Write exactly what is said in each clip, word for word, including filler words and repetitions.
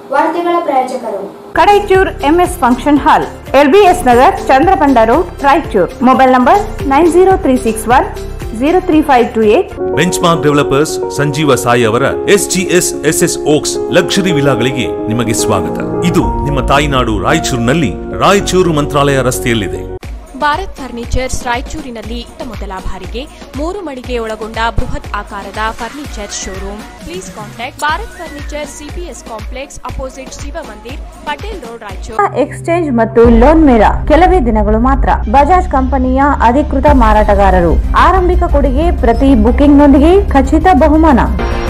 ವಾರ್ತೆಗಳ ಪ್ರಾಯೋಜಕರು Kadaichur MS function hall, LBS Nagar, Chandrabanda road, Raichur. Mobile number nine zero three six one zero three five two eight. Benchmark developers Sanjeeva Sai ಅವರ SGS SS ಓಕ್ಸ್ luxury ವಿಲಾಗಳಿಗೆ ನಿಮಗೆ ಸ್ವಾಗತ. ಇದು ನಿಮ್ಮ ತಾಯಿನಾಡು ರಾಯಚೂರಿನಲ್ಲಿ ರಾಯಚೂರು ಮಂತ್ರಾಲಯ ರಸ್ತೆಯಲ್ಲಿದೆ. ಭಾರತ್ ಫರ್ನಿಚರ್ಸ್ ರಾಯಚೂರಿನಲ್ಲಿ ಮೊದಲ ಬಾರಿಗೆ ಮೂರು ಮಳಿಗೆ ಒಳಗೊಂಡ ಬೃಹತ್ ಆಕಾರದ furniture showroom. Please contact Bharat furniture CPS complex opposite Shiva Mandir, Patel road, Raichur. Exchange ಮತ್ತು ಲೋನ್ ಮೇಳ ಕೆಲವೇ ದಿನಗಳು ಮಾತ್ರ. ಬಜಾಜ್ ಕಂಪನಿಯ ಅಧಿಕೃತ ಮಾರಾಟಗಾರರು. ಆರಂಭಿಕ ಕೊಡುಗೆ ಪ್ರತಿ ಬುಕಿಂಗ್ ನೊಂದಿಗೆ ಖಚಿತ ಬಹುಮಾನ.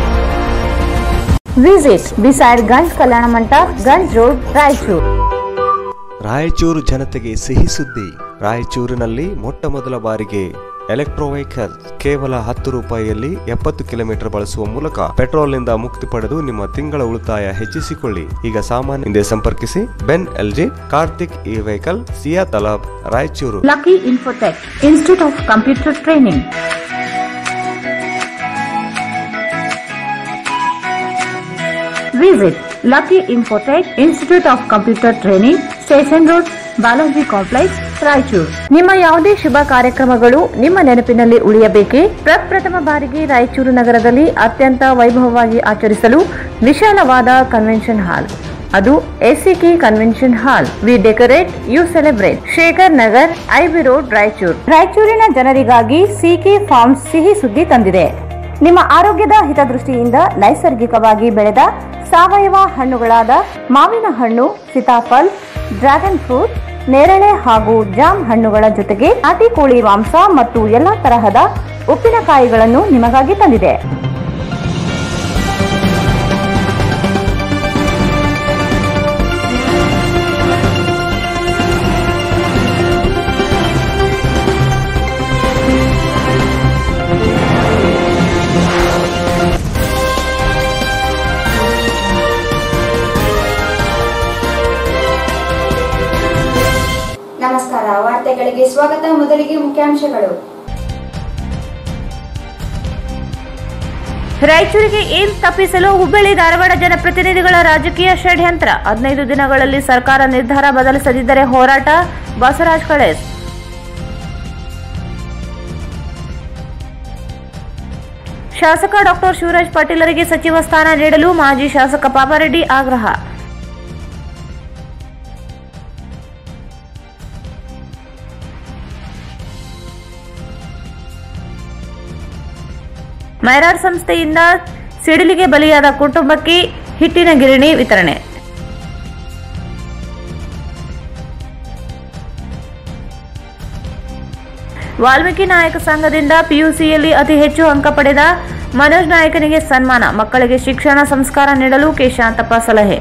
Visit beside Ganj Kalyana Mantapa, Ganj road, Raichur. Raichur ಜನತೆಗೆ ಸಿಹಿ ಸುದ್ದಿ. ರಾಯಚೂರಿನಲ್ಲಿ ಮೊಟ್ಟ ಮೊದಲ ಬಾರಿಗೆ ಎಲೆಕ್ಟ್ರೋ ವೆಹಿಕಲ್ ಕೇವಲ ಹತ್ತು ರೂಪಾಯಿಯಲ್ಲಿ ಎಪ್ಪತ್ತು ಕಿಲೋಮೀಟರ್ ಬಳಸುವ ಮೂಲಕ ಪೆಟ್ರೋಲ್ನಿಂದ ಮುಕ್ತಿ ಪಡೆದು ನಿಮ್ಮ ತಿಂಗಳ ಉಳಿತಾಯ ಹೆಚ್ಚಿಸಿಕೊಳ್ಳಿ. ಈಗ ಸಾಮಾನ್ಯ ಹಿಂದೆ ಸಂಪರ್ಕಿಸಿ. ಬೆನ್ LG, Karthik E vehicle, Siya Talab, Raichur. Lucky Infotech institute of computer training. Visit Lucky Infotech institute of computer training, station road, Balaji complex, Raichur. ನಿಮ್ಮ ಯಾವುದೇ ಶುಭ ಕಾರ್ಯಕ್ರಮಗಳು ನಿಮ್ಮ ನೆನಪಿನಲ್ಲಿ ಉಳಿಯಬೇಕೇ? ಪ್ರಪ್ರಥಮ ಬಾರಿಗೆ ರಾಯಚೂರು ನಗರದಲ್ಲಿ ಅತ್ಯಂತ ವೈಭವವಾಗಿ ಆಚರಿಸಲು ವಿಶಾಲವಾದ ಕನ್ವೆನ್ಷನ್ ಹಾಲ್, ಅದು ACK convention hall. We decorate, you celebrate. Shekhar Nagar, IB road, Raichur. ರಾಯಚೂರಿನ ಜನರಿಗಾಗಿ ಸಿಕೆ ಫಾರ್ಮ್ಸ್ ಸಿಹಿ ಸುದ್ದಿ ತಂದಿದೆ. ನಿಮ್ಮ ಆರೋಗ್ಯದ ಹಿತದೃಷ್ಟಿಯಿಂದ ನೈಸರ್ಗಿಕವಾಗಿ ಬೆಳೆದ ಸಾವಯವ ಹಣ್ಣುಗಳಾದ ಮಾವಿನ ಹಣ್ಣು, ಸೀತಾಫಲ್, ಡ್ರ್ಯಾಗನ್ ಫ್ರೂಟ್, ನೇರಳೆ ಹಾಗೂ ಜಾಮ್ ಹಣ್ಣುಗಳ ಜೊತೆಗೆ ನಾಟಿ ಕೋಳಿ ಮಾಂಸ ಮತ್ತು ಎಲ್ಲಾ ತರಹದ ಉಪ್ಪಿನಕಾಯಿಗಳನ್ನು ನಿಮಗಾಗಿ ತಂದಿದೆ. ನಮಸ್ಕಾರ, ವಾರ್ತೆಗಳಿಗೆ ಸ್ವಾಗತ. ಮೊದಲಿಗೆ ಮುಖ್ಯಾಂಶಗಳು. ರಾಯಚೂರಿಗೆ ಏಮ್ಸ್ ತಪ್ಪಿಸಲು ಹುಬ್ಬಳ್ಳಿ ಧಾರವಾಡ ಜನಪ್ರತಿನಿಧಿಗಳ ರಾಜಕೀಯ ಷಡ್ಯಂತ್ರ. ಹದಿನೈದು ದಿನಗಳಲ್ಲಿ ಸರ್ಕಾರ ನಿರ್ಧಾರ ಬದಲಿಸದಿದ್ದರೆ ಹೋರಾಟ. ಬಸವರಾಜ್ ಕಳೇಸ್. ಶಾಸಕ ಡಾಕ್ಟರ್ ಶಿವರಾಜ್ ಪಾಟೀಲರಿಗೆ ಸಚಿವ ಸ್ಥಾನ ನೀಡಲು ಮಾಜಿ ಶಾಸಕ ಪಾಪಾರೆಡ್ಡಿ ಆಗ್ರಹ. ಮೈರಾಡ್ ಸಂಸ್ಥೆಯಿಂದ ಸಿಡಿಲಿಗೆ ಬಲಿಯಾದ ಕುಟುಂಬಕ್ಕೆ ಹಿಟ್ಟಿನ ಗಿರಣಿ ವಿತರಣೆ. ವಾಲ್ಮೀಕಿ ನಾಯಕ ಸಂಘದಿಂದ ಪಿಯುಸಿಯಲ್ಲಿ ಅತಿ ಹೆಚ್ಚು ಅಂಕ ಪಡೆದ ಮನೋಜ್ ನಾಯಕನಿಗೆ ಸನ್ಮಾನ. ಮಕ್ಕಳಿಗೆ ಶಿಕ್ಷಣ ಸಂಸ್ಕಾರ ನೀಡಲು ಕೆ ಶಾಂತಪ್ಪ ಸಲಹೆ.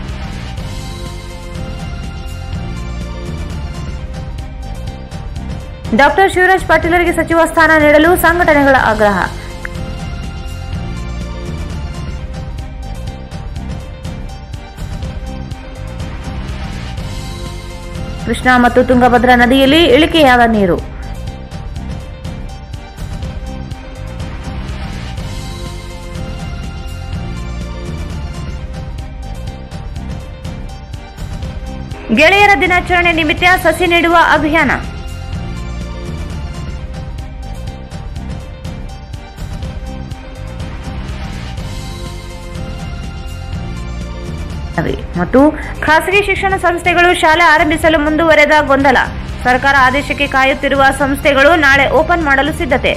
ಡಾಕ್ಟರ್ ಶಿವರಾಜ್ ಪಾಟೀಲರಿಗೆ ಸಚಿವ ಸ್ಥಾನ ನೀಡಲು ಸಂಘಟನೆಗಳ ಆಗ್ರಹ. ಕೃಷ್ಣಾ ಮತ್ತು ತುಂಗಭದ್ರಾ ನದಿಯಲ್ಲಿ ಇಳಿಕೆಯಾದ ನೀರು. ಗೆಳೆಯರ ದಿನಾಚರಣೆ ನಿಮಿತ್ತ ಸಸಿ ನೆಡುವ ಅಭಿಯಾನ. ಮತ್ತು ಖಾಸಗಿ ಶಿಕ್ಷಣ ಸಂಸ್ಥೆಗಳು ಶಾಲೆ ಆರಂಭಿಸಲು ಮುಂದುವರೆದ ಗೊಂದಲ. ಸರ್ಕಾರ ಆದೇಶಕ್ಕೆ ಕಾಯುತ್ತಿರುವ ಸಂಸ್ಥೆಗಳು ನಾಳೆ ಓಪನ್ ಮಾಡಲು ಸಿದ್ಧತೆ.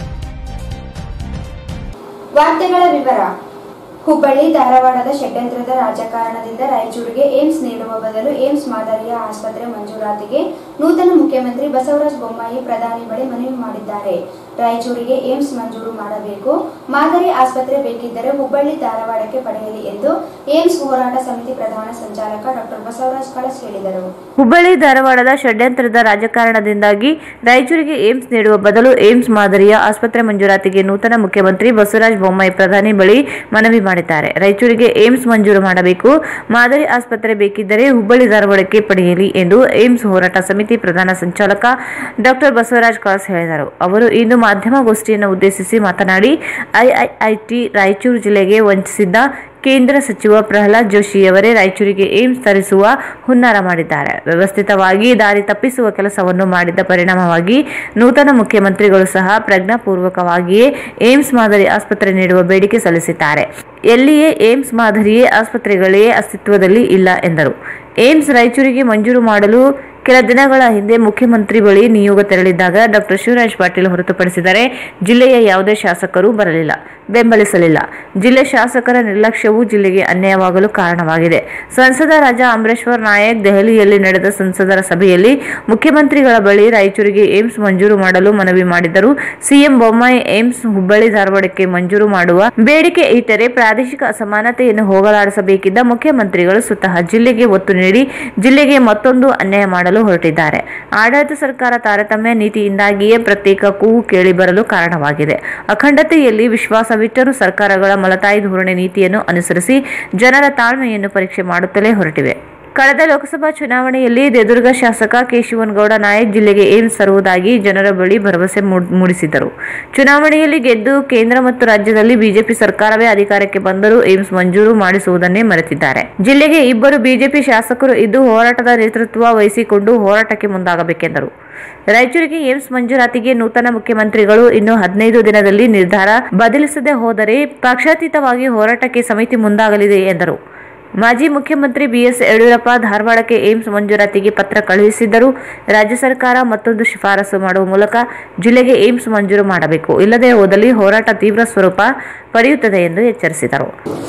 ವಾರ್ತೆಗಳ ವಿವರ. ಹುಬ್ಬಳ್ಳಿ ಧಾರವಾಡದ ಷಡ್ಯಂತ್ರದ ರಾಜಕಾರಣದಿಂದ ರಾಯಚೂರಿಗೆ ಏಮ್ಸ್ ನೀಡುವ ಬದಲು ಏಮ್ಸ್ ಮಾದರಿಯ ಆಸ್ಪತ್ರೆ ಮಂಜೂರಾತಿಗೆ ನೂತನ ಮುಖ್ಯಮಂತ್ರಿ ಬಸವರಾಜ ಬೊಮ್ಮಾಯಿ ಪ್ರಧಾನಿ ಬಳಿ ಮನವಿ ಮಾಡಿದ್ದಾರೆ. ರಾಯಚೂರಿಗೆ ಏಮ್ಸ್ ಮಂಜೂರು ಮಾಡಬೇಕು, ಮಾದರಿ ಆಸ್ಪತ್ರೆ ಬೇಕಿದ್ದರೆ ಹುಬ್ಬಳ್ಳಿ ಧಾರವಾಡಕ್ಕೆ ಪಡೆಯಲಿ ಎಂದು ಏಮ್ಸ್ ಹೋರಾಟ ಸಮಿತಿ ಪ್ರಧಾನ ಸಂಚಾಲಕ ಡಾಕ್ಟರ್ ಬಸವರಾಜ್ ಕಳಸ್ ಹೇಳಿದರು. ಹುಬ್ಬಳ್ಳಿ ಧಾರವಾಡದ ಷಡ್ಯಂತ್ರದ ರಾಜಕಾರಣದಿಂದಾಗಿ ರಾಯಚೂರಿಗೆ ಏಮ್ಸ್ ನೀಡುವ ಬದಲು ಏಮ್ಸ್ ಮಾದರಿಯ ಆಸ್ಪತ್ರೆ ಮಂಜೂರಾತಿಗೆ ನೂತನ ಮುಖ್ಯಮಂತ್ರಿ ಬಸವರಾಜ ಬೊಮ್ಮಾಯಿ ಪ್ರಧಾನಿ ಬಳಿ ಮನವಿ ಮಾಡಿದ್ದಾರೆ. ರಾಯಚೂರಿಗೆ ಏಮ್ಸ್ ಮಂಜೂರು ಮಾಡಬೇಕು, ಮಾದರಿ ಆಸ್ಪತ್ರೆ ಬೇಕಿದ್ದರೆ ಹುಬ್ಬಳ್ಳಿ ಧಾರವಾಡಕ್ಕೆ ಪಡೆಯಲಿ ಎಂದು ಏಮ್ಸ್ ಹೋರಾಟ ಸಮಿತಿ ಪ್ರಧಾನ ಸಂಚಾಲಕ ಡಾಕ್ಟರ್ ಬಸವರಾಜ್ ಕಳಸ್ ಹೇಳಿದರು. ಅವರು ಇಂದು ಮಾಧ್ಯಮಗೋಷ್ಠಿಯನ್ನು ಉದ್ದೇಶಿಸಿ ಮಾತನಾಡಿ ಐಐಐಟಿ ರಾಯಚೂರು ಜಿಲ್ಲೆಗೆ ವಂಚಿಸಿದ್ದ ಕೇಂದ್ರ ಸಚಿವ ಪ್ರಹ್ಲಾದ್ ಜೋಶಿಯವರೇ ರಾಯಚೂರಿಗೆ ಏಮ್ಸ್ ತರಿಸುವ ಹುನ್ನಾರ ಮಾಡಿದ್ದಾರೆ. ವ್ಯವಸ್ಥಿತವಾಗಿ ದಾರಿ ತಪ್ಪಿಸುವ ಕೆಲಸವನ್ನು ಮಾಡಿದ ಪರಿಣಾಮವಾಗಿ ನೂತನ ಮುಖ್ಯಮಂತ್ರಿಗಳು ಸಹ ಪ್ರಜ್ಞಾಪೂರ್ವಕವಾಗಿಯೇ ಏಮ್ಸ್ ಮಾದರಿ ಆಸ್ಪತ್ರೆ ನೀಡುವ ಬೇಡಿಕೆ ಸಲ್ಲಿಸಿದ್ದಾರೆ. ಎಲ್ಲಿಯೇ ಏಮ್ಸ್ ಮಾದರಿಯೇ ಆಸ್ಪತ್ರೆಗಳೇ ಅಸ್ತಿತ್ವದಲ್ಲಿ ಇಲ್ಲ ಎಂದರು. ಏಮ್ಸ್ ರಾಯಚೂರಿಗೆ ಮಂಜೂರು ಮಾಡಲು ಕೆಲ ದಿನಗಳ ಹಿಂದೆ ಮುಖ್ಯಮಂತ್ರಿ ಬಳಿ ನಿಯೋಗ ತೆರಳಿದ್ದಾಗ ಡಾಕ್ಟರ್ ಶಿವರಾಜ್ ಪಾಟೀಲ್ ಹೊರತುಪಡಿಸಿದರೆ ಜಿಲ್ಲೆಯ ಯಾವುದೇ ಶಾಸಕರು ಬರಲಿಲ್ಲ, ಬೆಂಬಲಿಸಲಿಲ್ಲ. ಜಿಲ್ಲೆ ಶಾಸಕರ ನಿರ್ಲಕ್ಷ್ಯವು ಜಿಲ್ಲೆಗೆ ಅನ್ಯಾಯವಾಗಲು ಕಾರಣವಾಗಿದೆ. ಸಂಸದ ರಾಜಾ ಅಮರೇಶ್ವರ್ ನಾಯಕ್ ದೆಹಲಿಯಲ್ಲಿ ನಡೆದ ಸಂಸದರ ಸಭೆಯಲ್ಲಿ ಮುಖ್ಯಮಂತ್ರಿಗಳ ಬಳಿ ರಾಯಚೂರಿಗೆ ಏಮ್ಸ್ ಮಂಜೂರು ಮಾಡಲು ಮನವಿ ಮಾಡಿದ್ದರು. ಸಿಎಂ ಬೊಮ್ಮಾಯಿ ಏಮ್ಸ್ ಹುಬ್ಬಳ್ಳಿ ಧಾರವಾಡಕ್ಕೆ ಮಂಜೂರು ಮಾಡುವ ಬೇಡಿಕೆ ಇಟ್ಟರೆ ಪ್ರಾದೇಶಿಕ ಅಸಮಾನತೆಯನ್ನು ಹೋಗಲಾಡಿಸಬೇಕಿದ್ದ ಮುಖ್ಯಮಂತ್ರಿಗಳು ಸ್ವತಃ ಜಿಲ್ಲೆಗೆ ಒತ್ತು ನೀಡಿ ಜಿಲ್ಲೆಗೆ ಮತ್ತೊಂದು ಅನ್ಯಾಯ ಮಾಡಲು ಹೊರಟಿದ್ದಾರೆ. ಆಡಳಿತ ಸರ್ಕಾರ ತಾರತಮ್ಯ ನೀತಿಯಿಂದಾಗಿಯೇ ಪ್ರತ್ಯೇಕ ಕೂಗು ಕೇಳಿ ಬರಲು ಕಾರಣವಾಗಿದೆ. ಅಖಂಡತೆಯಲ್ಲಿ ವಿಶ್ವಾಸವಿಟ್ಟರೂ ಸರ್ಕಾರಗಳ ಮಲತಾಯಿ ಧೋರಣೆ ನೀತಿಯನ್ನು ಅನುಸರಿಸಿ ಜನರ ತಾಳ್ಮೆಯನ್ನು ಪರೀಕ್ಷೆ ಮಾಡುತ್ತಲೇ ಹೊರಟಿವೆ. ಕಳೆದ ಲೋಕಸಭಾ ಚುನಾವಣೆಯಲ್ಲಿ ದೇದುರ್ಗ ಶಾಸಕ ಕೆ ಶಿವನಗೌಡ ನಾಯಕ್ ಜಿಲ್ಲೆಗೆ ಏಮ್ಸ್ ತರುವುದಾಗಿ ಜನರ ಬಳಿ ಭರವಸೆ ಮೂಡಿಸಿದ್ದರು. ಚುನಾವಣೆಯಲ್ಲಿ ಗೆದ್ದು ಕೇಂದ್ರ ಮತ್ತು ರಾಜ್ಯದಲ್ಲಿ ಬಿಜೆಪಿ ಸರ್ಕಾರವೇ ಅಧಿಕಾರಕ್ಕೆ ಬಂದರೂ ಏಮ್ಸ್ ಮಂಜೂರು ಮಾಡಿಸುವುದನ್ನೇ ಮರೆತಿದ್ದಾರೆ. ಜಿಲ್ಲೆಗೆ ಇಬ್ಬರು ಬಿಜೆಪಿ ಶಾಸಕರು ಇದ್ದು ಹೋರಾಟದ ನೇತೃತ್ವ ವಹಿಸಿಕೊಂಡು ಹೋರಾಟಕ್ಕೆ ಮುಂದಾಗಬೇಕೆಂದರು. ರಾಯಚೂರಿಗೆ ಏಮ್ಸ್ ಮಂಜೂರಾತಿಗೆ ನೂತನ ಮುಖ್ಯಮಂತ್ರಿಗಳು ಇನ್ನು ಹದಿನೈದು ದಿನದಲ್ಲಿ ನಿರ್ಧಾರ ಬದಲಿಸದೆ ಹೋದರೆ ಪಕ್ಷಾತೀತವಾಗಿ ಹೋರಾಟಕ್ಕೆ ಸಮಿತಿ ಮುಂದಾಗಲಿದೆ ಎಂದರು. ಮಾಜಿ ಮುಖ್ಯಮಂತ್ರಿ ಬಿಎಸ್ ಯಡಿಯೂರಪ್ಪ ಧಾರವಾಡಕ್ಕೆ ಏಮ್ಸ್ ಮಂಜೂರಾತಿಗೆ ಪತ್ರ ಕಳುಹಿಸಿದ್ದರು. ರಾಜ್ಯ ಸರ್ಕಾರ ಮತ್ತೊಂದು ಶಿಫಾರಸು ಮಾಡುವ ಮೂಲಕ ಜಿಲ್ಲೆಗೆ ಏಮ್ಸ್ ಮಂಜೂರು ಮಾಡಬೇಕು, ಇಲ್ಲದೆ ಹೋದಲ್ಲಿ ಹೋರಾಟ ತೀವ್ರ ಸ್ವರೂಪ ಪಡೆಯುತ್ತದೆ ಎಂದು ಎಚ್ಚರಿಸಿದರು.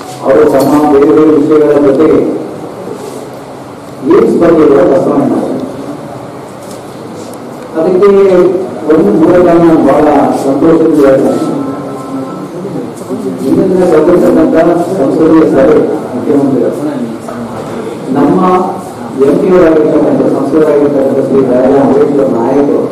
ಅದಕ್ಕೆ ಒಂದು ಮೂಲಕ ಬಹಳ ಸಂತೋಷದಿಂದ ಇದನ್ನ ಬದಲಿಸತಕ್ಕಂಥ ಸಂಸದೀಯ ಸಭೆ ಮುಖ್ಯಮಂತ್ರಿಗಳು ನಮ್ಮ ಎಂ ಪಿಯವರಾಗಿರ್ತಕ್ಕಂಥ ಸಂಸದರಾಗಿರ್ತಕ್ಕಂಥ ಶ್ರೀ ರಾಜಾ ಅಂಬೇಡ್ಕರ್ ನಾಯಕರು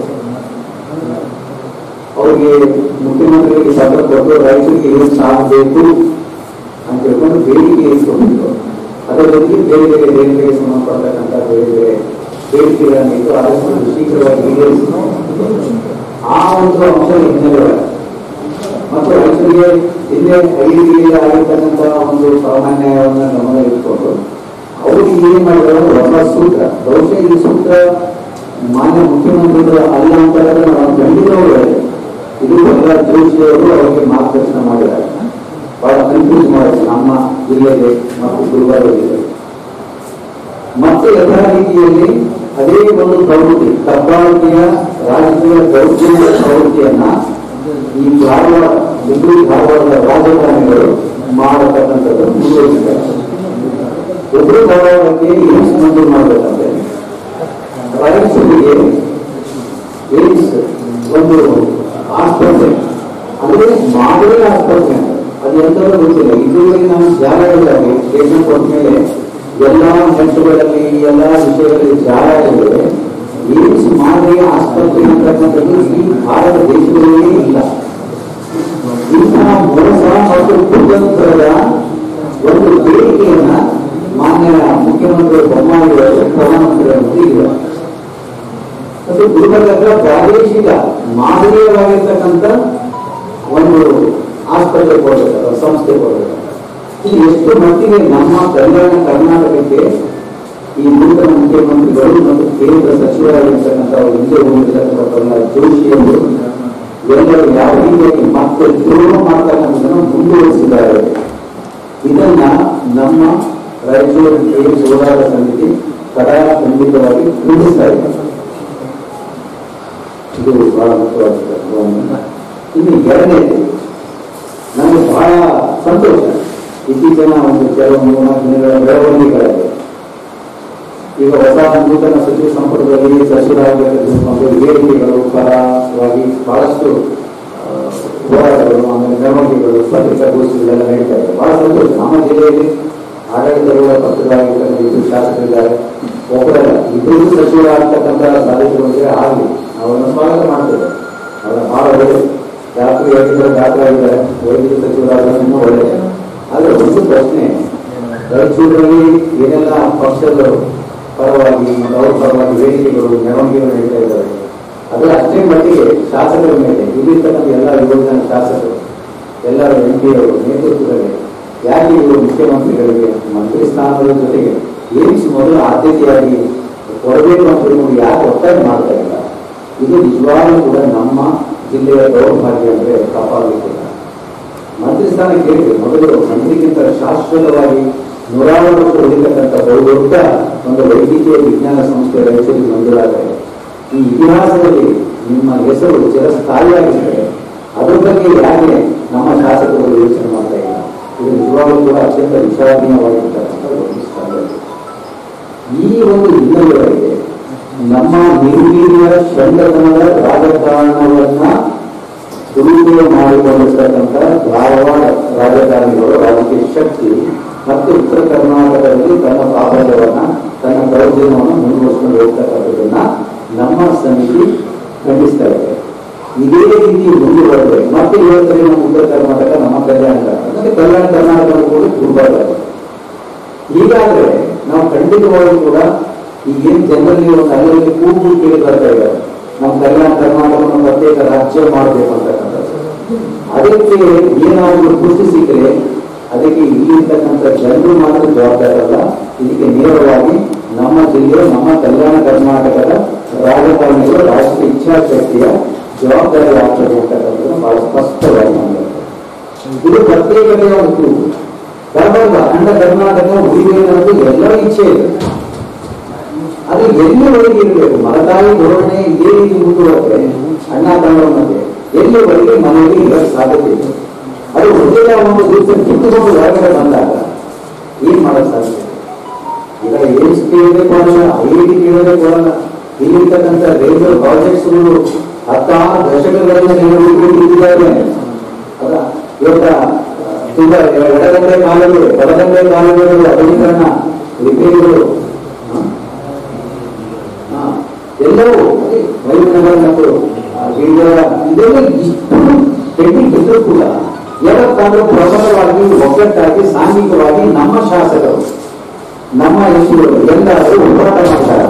ಅವರಿಗೆ ಮುಖ್ಯಮಂತ್ರಿಗೆ ಪತ್ರ ಕೊಟ್ಟು ರಾಯಚೂರಿಗೆ ಏನು ಸಾಗಬೇಕು ಅಂತ ಹೇಳ್ಕೊಂಡು ಬೇಡಿಕೆ ಇಟ್ಕೊಂಡಿದ್ರು. ಅದರ ಜೊತೆಗೆ ಬೇರೆ ಬೇರೆ ಬೇಡಿಕೆಗೆ ಸಂಬಂಧಪಡ್ತಕ್ಕಂಥ ಬೇರೆ ಬೇರೆ ಬೇಡಿಕೆಗಳನ್ನು ಇಟ್ಟು ಆದಷ್ಟು ಶೀಘ್ರವಾಗಿ ಈಡೇರಿಸಿ ಆ ಒಂದು ಅಂಶ ಹಿನ್ನೆಲೆ ಮತ್ತು ರೈತರಿಗೆ ಹಿಂದೆ ಐಡಿಯಲ್ಲಿ ಆಗಿರ್ತಕ್ಕಂಥ ಒಂದು ಸಾಮಾನ್ಯವನ್ನು ಗಮನದಲ್ಲಿಟ್ಟುಕೊಂಡು ಅವರಿಗೆ ಏನ್ ಮಾಡಿದ್ರು ಹೊಸ ಸೂತ್ರ, ಬಹುಶಃ ಈ ಸೂತ್ರ ಮಾನ್ಯ ಮುಖ್ಯಮಂತ್ರಿಗಳು ಅಲ್ಲ ಅಂತ ನಾವು ಖಂಡಿತವರು ಇದು ಪ್ರಹ್ಲಾದ್ ಜೋಶಿ ಅವರು ಅವರಿಗೆ ಮಾರ್ಗದರ್ಶನ ಮಾಡಿದ್ದಾರೆ. ಬಹಳ ಕನ್ಫ್ಯೂಸ್ ಮಾಡಿದ್ರು ನಮ್ಮ ಜಿಲ್ಲೆಗೆ ಮತ್ತು ಗುಲ್ಬರ್ಗ ಜಿಲ್ಲೆಗೆ. ಮತ್ತೆ ಯಥಾ ರೀತಿಯಲ್ಲಿ ಅದೇ ಒಂದು ಪ್ರವೃತ್ತಿ ಕಬ್ಬಾಳಿಕೆಯ ರಾಜಕೀಯ ದೌರ್ಜನ್ಯ ಪ್ರವೃತ್ತಿಯನ್ನ ಈ ಧಾರವಾಡ ಹುಬ್ಬಳ್ಳಿ ಧಾರವಾಡದ ರಾಜಕಾರಣಿಗಳು ಮಾಡತಕ್ಕಂಥದ್ದು ಮುಂದುವರಿಸಿದ್ದಾರೆ. ಹುಬ್ಬಳ್ಳಿ ಧಾರವಾಡಕ್ಕೆ ಏಮ್ಸ್ ಮಂಜೂರು ಮಾಡಬೇಕಂದ್ರೆ ರಾಯಚೂರಿಗೆ ಏಮ್ಸ್ ಒಂದು ಆಸ್ಪತ್ರೆ ಅಂದ್ರೆ ಮಾದರಿ ಆಸ್ಪತ್ರೆ ಅಂತ ಅದು ಎಂತೂ ಗೊತ್ತಿಲ್ಲ. ಇದುವರೆಗೆ ನಾವು ಜಾಲಗಳಿದ್ದಾವೆ ಸ್ಟೇಷನ್ ಕೊಟ್ಟ ಮೇಲೆ ಎಲ್ಲಾ ನೆಟ್ಟುಗಳಲ್ಲಿ ಎಲ್ಲಾ ವಿಷಯಗಳಲ್ಲಿ ಜಾಲಗಳಿವೆ. ಏಮ್ಸ್ ಮಾದರಿಯ ಆಸ್ಪತ್ರೆ ಅಂತಕ್ಕಂಥದ್ದು ಈ ಭಾರತ ದೇಶದಲ್ಲಿಯೇ ಇಲ್ಲ. ಇಂತಹ ಮೋಸ ಮತ್ತು ಕುತಂತ್ರದ ಒಂದು ಬೇಡಿಕೆಯನ್ನ ಮಾನ್ಯ ಮುಖ್ಯಮಂತ್ರಿ ಬೊಮ್ಮಾಯಿ ಅವರು ಪ್ರಧಾನಮಂತ್ರಿಗಳ ಮುಂದೆ ಮತ್ತು ಗುಲ್ಬರ್ಗದ ಪ್ರಾದೇಶಿಕ ಮಾದರಿಯವಾಗಿರ್ತಕ್ಕಂಥ ಒಂದು ಆಸ್ಪತ್ರೆ ಕೊಡಬೇಕು, ಸಂಸ್ಥೆ ಕೊಡಬೇಕು. ಇದು ಎಷ್ಟು ಮಟ್ಟಿಗೆ ನಮ್ಮ ಕಲ್ಯಾಣ ಕರ್ನಾಟಕಕ್ಕೆ ಈ ನೂತನ ಮುಖ್ಯಮಂತ್ರಿಗಳು ಮತ್ತು ಕೇಂದ್ರ ಸಚಿವರಾಗಿರ್ತಕ್ಕಂಥ ಹಿಂದೆ ಹೋಗಿರ್ತಕ್ಕಂಥ ಪ್ರಹ್ಲಾದ್ ಜೋಶಿ ಅವರು ಎಲ್ಲರೂ ಯಾವ ರೀತಿಯಾಗಿ ಮತ್ತೆ ದ್ರೋಹ ಮಾಡ್ತಕ್ಕಂಥದ್ದನ್ನು ಮುಂದುವರಿಸಿದ್ದಾರೆ. ಇದನ್ನ ನಮ್ಮ ರಾಯಚೂರು ಏಮ್ಸ್ ಹೋರಾಟ ಸಮಿತಿ ಕಡಾ ಖಂಡಿತವಾಗಿ ಖಂಡಿಸ್ತಾ ಇದೆ. ಇದು ಬಹಳ ಮುಖ್ಯವಾದ. ಇನ್ನು ಎರಡನೇದು ನನಗೆ ಬಹಳ ಸಂತೋಷ, ಇತ್ತೀಚಿನ ಒಂದು ಕೆಲವು ಮೂರ್ನಾಲ್ಕು ದಿನಗಳ ಬೆಳವಣಿಗೆಗಳಿವೆ. ಈಗ ಹೊಸ ನೂತನ ಸಚಿವ ಸಂಪುಟದಲ್ಲಿ ಸಚಿವರಾಗಿರ್ತಕ್ಕಂಥ ವೇದಿಕೆಗಳು ಪರವಾಗಿ ಬಹಳಷ್ಟು ಹೋರಾಟಗಳು, ಆಮೇಲೆ ಮೆರವಣಿಗೆಗಳು, ಪತ್ರಿಕಾಗೋಷ್ಠಿಗಳೆಲ್ಲ ನಡೀತಾ ಇದೆ. ಬಹಳ ಸಂತೋಷ. ನಮ್ಮ ಜಿಲ್ಲೆಯಲ್ಲಿ ಆಡಳಿತಗಳ ಪತ್ರರಾಗಿರ್ತಕ್ಕಂಥ ಇಬ್ಬರು ಶಾಸಕರಿದ್ದಾರೆ, ಒಬ್ಬರಲ್ಲ ಇಬ್ಬರಿಗೂ ಸಚಿವರಾಗ್ತಕ್ಕಂಥ ಸಾಧ್ಯತೆಗಳಿದ್ರೆ ಆಗಲಿ ಅವರನ್ನು ಸ್ವಾಗತ ಮಾಡ್ತೇವೆ. ಅವರ ಬಹಳ ಒಳ್ಳೆ ಡಾಕ್ಟರ್ ಹೇಳಿದ್ರೆ ಡಾಕ್ಟರ್ ಆಗಿದ್ದಾರೆ, ವೈದ್ಯ ಸಚಿವರಾದ ಇನ್ನೂ ಒಳ್ಳೆಯ. ಆದರೆ ಒಂದು ಪ್ರಶ್ನೆ, ರಾಯಚೂರಿನಲ್ಲಿ ಏನೆಲ್ಲ ಪಕ್ಷದ ಪರವಾಗಿ ಮತ್ತು ಅವರ ಪರವಾಗಿ ವೇದಿಕೆಗಳು ಮೆರವಣಿಗೆಗಳು ನಡೀತಾ ಇದ್ದಾರೆ, ಅದರ ಅಷ್ಟೇ ಮಟ್ಟಿಗೆ ಶಾಸಕರ ಮೇಲೆ ಇಲ್ಲಿರ್ತಕ್ಕಂಥ ಎಲ್ಲ ಯುವಜನ ಶಾಸಕರು ಎಲ್ಲರ ಎಂ ಪಿಯವರು ನೇತೃತ್ವದಲ್ಲಿ ಯಾಕೆ ಇವರು ಮುಖ್ಯಮಂತ್ರಿಗಳಿಗೆ ಮಂತ್ರಿ ಸ್ಥಾನದ ಜೊತೆಗೆ ಏಮ್ಸ್ ಮೊದಲು ಆದ್ಯತೆಯಾಗಿ ಕೊಡಬೇಕು ಅಂತ ಇವರು ಯಾಕೆ ಒತ್ತಾಯ ಮಾಡ್ತಾ ಇಲ್ಲ? ಇದು ನಿಜವಾಗ್ಲೂ ಕೂಡ ನಮ್ಮ ಜಿಲ್ಲೆಯ ದೌರ್ಭಾಗ್ಯ ಅಂದ್ರೆ ತಪ್ಪಾಗಲಿಕ್ಕಿಲ್ಲ. ಮಂತ್ರಿ ಸ್ಥಾನ ಕೇಳಿ ಮೊದಲು ಮಂತ್ರಿಗಿಂತ ಶಾಶ್ವತವಾಗಿ ನೂರಾರು ವರ್ಷ ಉಳಿತಕ್ಕಂಥ ಬಹುದೊಡ್ಡ ಒಂದು ವೈದ್ಯಕೀಯ ವಿಜ್ಞಾನ ಸಂಸ್ಥೆ ರಾಯಚೂರಿಗೆ ಮಂಜೂರಾದರೆ ಈ ಇತಿಹಾಸದಲ್ಲಿ ನಿಮ್ಮ ಹೆಸರು ಚಿರಸ್ಥಾಯಿಯಾಗಿದ್ದರೆ ಅದ್ರ ಬಗ್ಗೆ ಯಾಕೆ ನಮ್ಮ ಶಾಸಕರು ಯೋಚನೆ ಮಾಡ್ತಾ ಇಲ್ಲ? ಇದು ನಿಜವಾಗ್ಲೂ ಕೂಡ ಅತ್ಯಂತ ವಿಷಾದನೀಯವಾಗಿರ್ತಕ್ಕಂಥ ಒಂದು ಸ್ಥಾನ. ಈ ಒಂದು ಹಿನ್ನೆಲೆಯಲ್ಲಿ ನಮ್ಮ ನಿರ್ವೀರ್ಯ ಷಂಡತನದ ರಾಜಕಾರಣವನ್ನ ದುರುಪಯೋಗ ಮಾಡಿಕೊಂಡಿರ್ತಕ್ಕಂಥ ಧಾರವಾಡ ರಾಜಕಾರಣಿಗಳು, ರಾಜಕೀಯ ಶಕ್ತಿ ಮತ್ತು ಉತ್ತರ ಕರ್ನಾಟಕದಲ್ಲಿ ತನ್ನ ಪ್ರಾಬಲ್ಯವನ್ನ ತನ್ನ ದೌರ್ಜನ್ಯವನ್ನು ಮುಂದುವರಿಸಿಕೊಂಡು ಹೋಗ್ತಕ್ಕಂಥದ್ದನ್ನ ನಮ್ಮ ಸಮಿತಿ ಖಂಡಿಸ್ತಾ ಇದೆ. ಇದೇ ರೀತಿ ಮುಂದುವರೆದರೆ ಮತ್ತೆ ಇವತ್ತಲ್ಲಿ ನಮ್ಮ ಉತ್ತರ ಕರ್ನಾಟಕ, ನಮ್ಮ ಕಲ್ಯಾಣ ಕರ್ನಾಟಕ ಮತ್ತೆ ಕಲ್ಯಾಣ ಕರ್ನಾಟಕ ಕೂಡ ದುರ್ಬಲ. ಹೀಗಾದ್ರೆ ನಾವು ಖಂಡಿತವಾಗಿ ಕೂಡ ಈಗೇನು ಜನರಲ್ಲಿ ಒಂದು ಅಲ್ಲಲ್ಲಿ ಕೂಗು ಕೇಳಿ ಬರ್ತಾ ಇದ್ದಾರೆ, ನಮ್ಮ ಕಲ್ಯಾಣ ಕರ್ನಾಟಕವನ್ನು ಪ್ರತ್ಯೇಕ ರಾಜ್ಯ ಮಾಡಬೇಕು ಅಂತಕ್ಕಂಥದ್ದು. ಅದಕ್ಕೆ ಏನಾದರೂ ಪುಷ್ಟಿ ಸಿಕ್ಕರೆ ಅದಕ್ಕೆ ಇಲ್ಲಿರ್ತಕ್ಕಂಥ ಜನರು ಮಾತ್ರ ಜವಾಬ್ದಾರಲ್ಲ, ಇದಕ್ಕೆ ನೇರವಾಗಿ ನಮ್ಮ ಜಿಲ್ಲೆ, ನಮ್ಮ ಕಲ್ಯಾಣ ಕರ್ನಾಟಕದ ರಾಜಕಾರಣಿಗಳು, ರಾಷ್ಟ್ರೀಯ ಇಚ್ಛಾಶಕ್ತಿಯ ಜವಾಬ್ದಾರಿ ಆಗ್ತದೆ ಅಂತಕ್ಕಂಥದ್ದು ಬಹಳ ಸ್ಪಷ್ಟವಾಗಿ ಮಾಡಿದ್ದಾರೆ. ಇದು ಪ್ರತ್ಯೇಕತೆಯ ಒಂದು ಕೂಗು. ಬರಬಾರ್ದ ಅಖಂಡ ಕರ್ನಾಟಕ ಉಳಿಬೇಕನ್ನೋದು ಎಲ್ಲರ ಇಚ್ಛೆ ಇದೆ. ಅದು ಎಲ್ಲಿವರೆಗೆ ಇರಬೇಕು? ಮಲತಾಯಿ ಧೋರಣೆ ಇದೇ ರೀತಿ ಮುಂದುವರೆದ್ರೆ ಅಣ್ಣ ತಮ್ಮ ಮಧ್ಯೆ ಎಲ್ಲಿವರೆಗೆ ಮನೆಯಲ್ಲಿ ಇರಕ್ಕೆ ಸಾಧ್ಯತೆ ಇದೆ. ಅದು ಒಂದೇ ಒಂದು ದಿವಸ ಕಿತ್ತುಕೊಂಡು ಹೊರಗಡೆ ಬಂದಾಗ ಏನ್ ಮಾಡಕ್ ಸಾಧ್ಯ? ಈಗ ಏಮ್ಸ್ ಕೇಳಿದ್ರೆ ಕೊಡಲ್ಲ, ಐ ಐ ಟಿ ಕೇಳಿದ್ರೆ ಕೊಡಲ್ಲ. ಇಲ್ಲಿರ್ತಕ್ಕಂಥ ರೈಲ್ವೆ ಪ್ರಾಜೆಕ್ಟ್ಸ್ಗಳು ಹತ್ತಾರು ದಶಕಗಳಿಂದ ನೀಡಿದ್ದಾರೆ. ಅದ ಇವತ್ತ ತುಂಬಾ ಎಡಗಂಟೆ ಕಾಲುವೆ, ಬಲಗಂಟೆ ಕಾಲುವೆಗಳು ಅಗಲೀಕರಣ, ರಿಪೇರಿಗಳು ಎಲ್ಲವೂ ವೈದ್ಯನಗರ ಮತ್ತು ಇದೆಲ್ಲ ಇಷ್ಟು ಟೆಕ್ನಿಕ್ ಇದ್ರೂ ಕೂಡ ಯಾವತ್ತಾದ್ರೂ ಪ್ರಬಲವಾಗಿ ಒಗ್ಗಟ್ಟಾಗಿ ಸಾಂಘಿಕವಾಗಿ ನಮ್ಮ ಶಾಸಕರು, ನಮ್ಮ ಯಶುಗಳು ಎಲ್ಲಾದರೂ ಹೋರಾಟ ಮಾಡ್ತಾರೆ.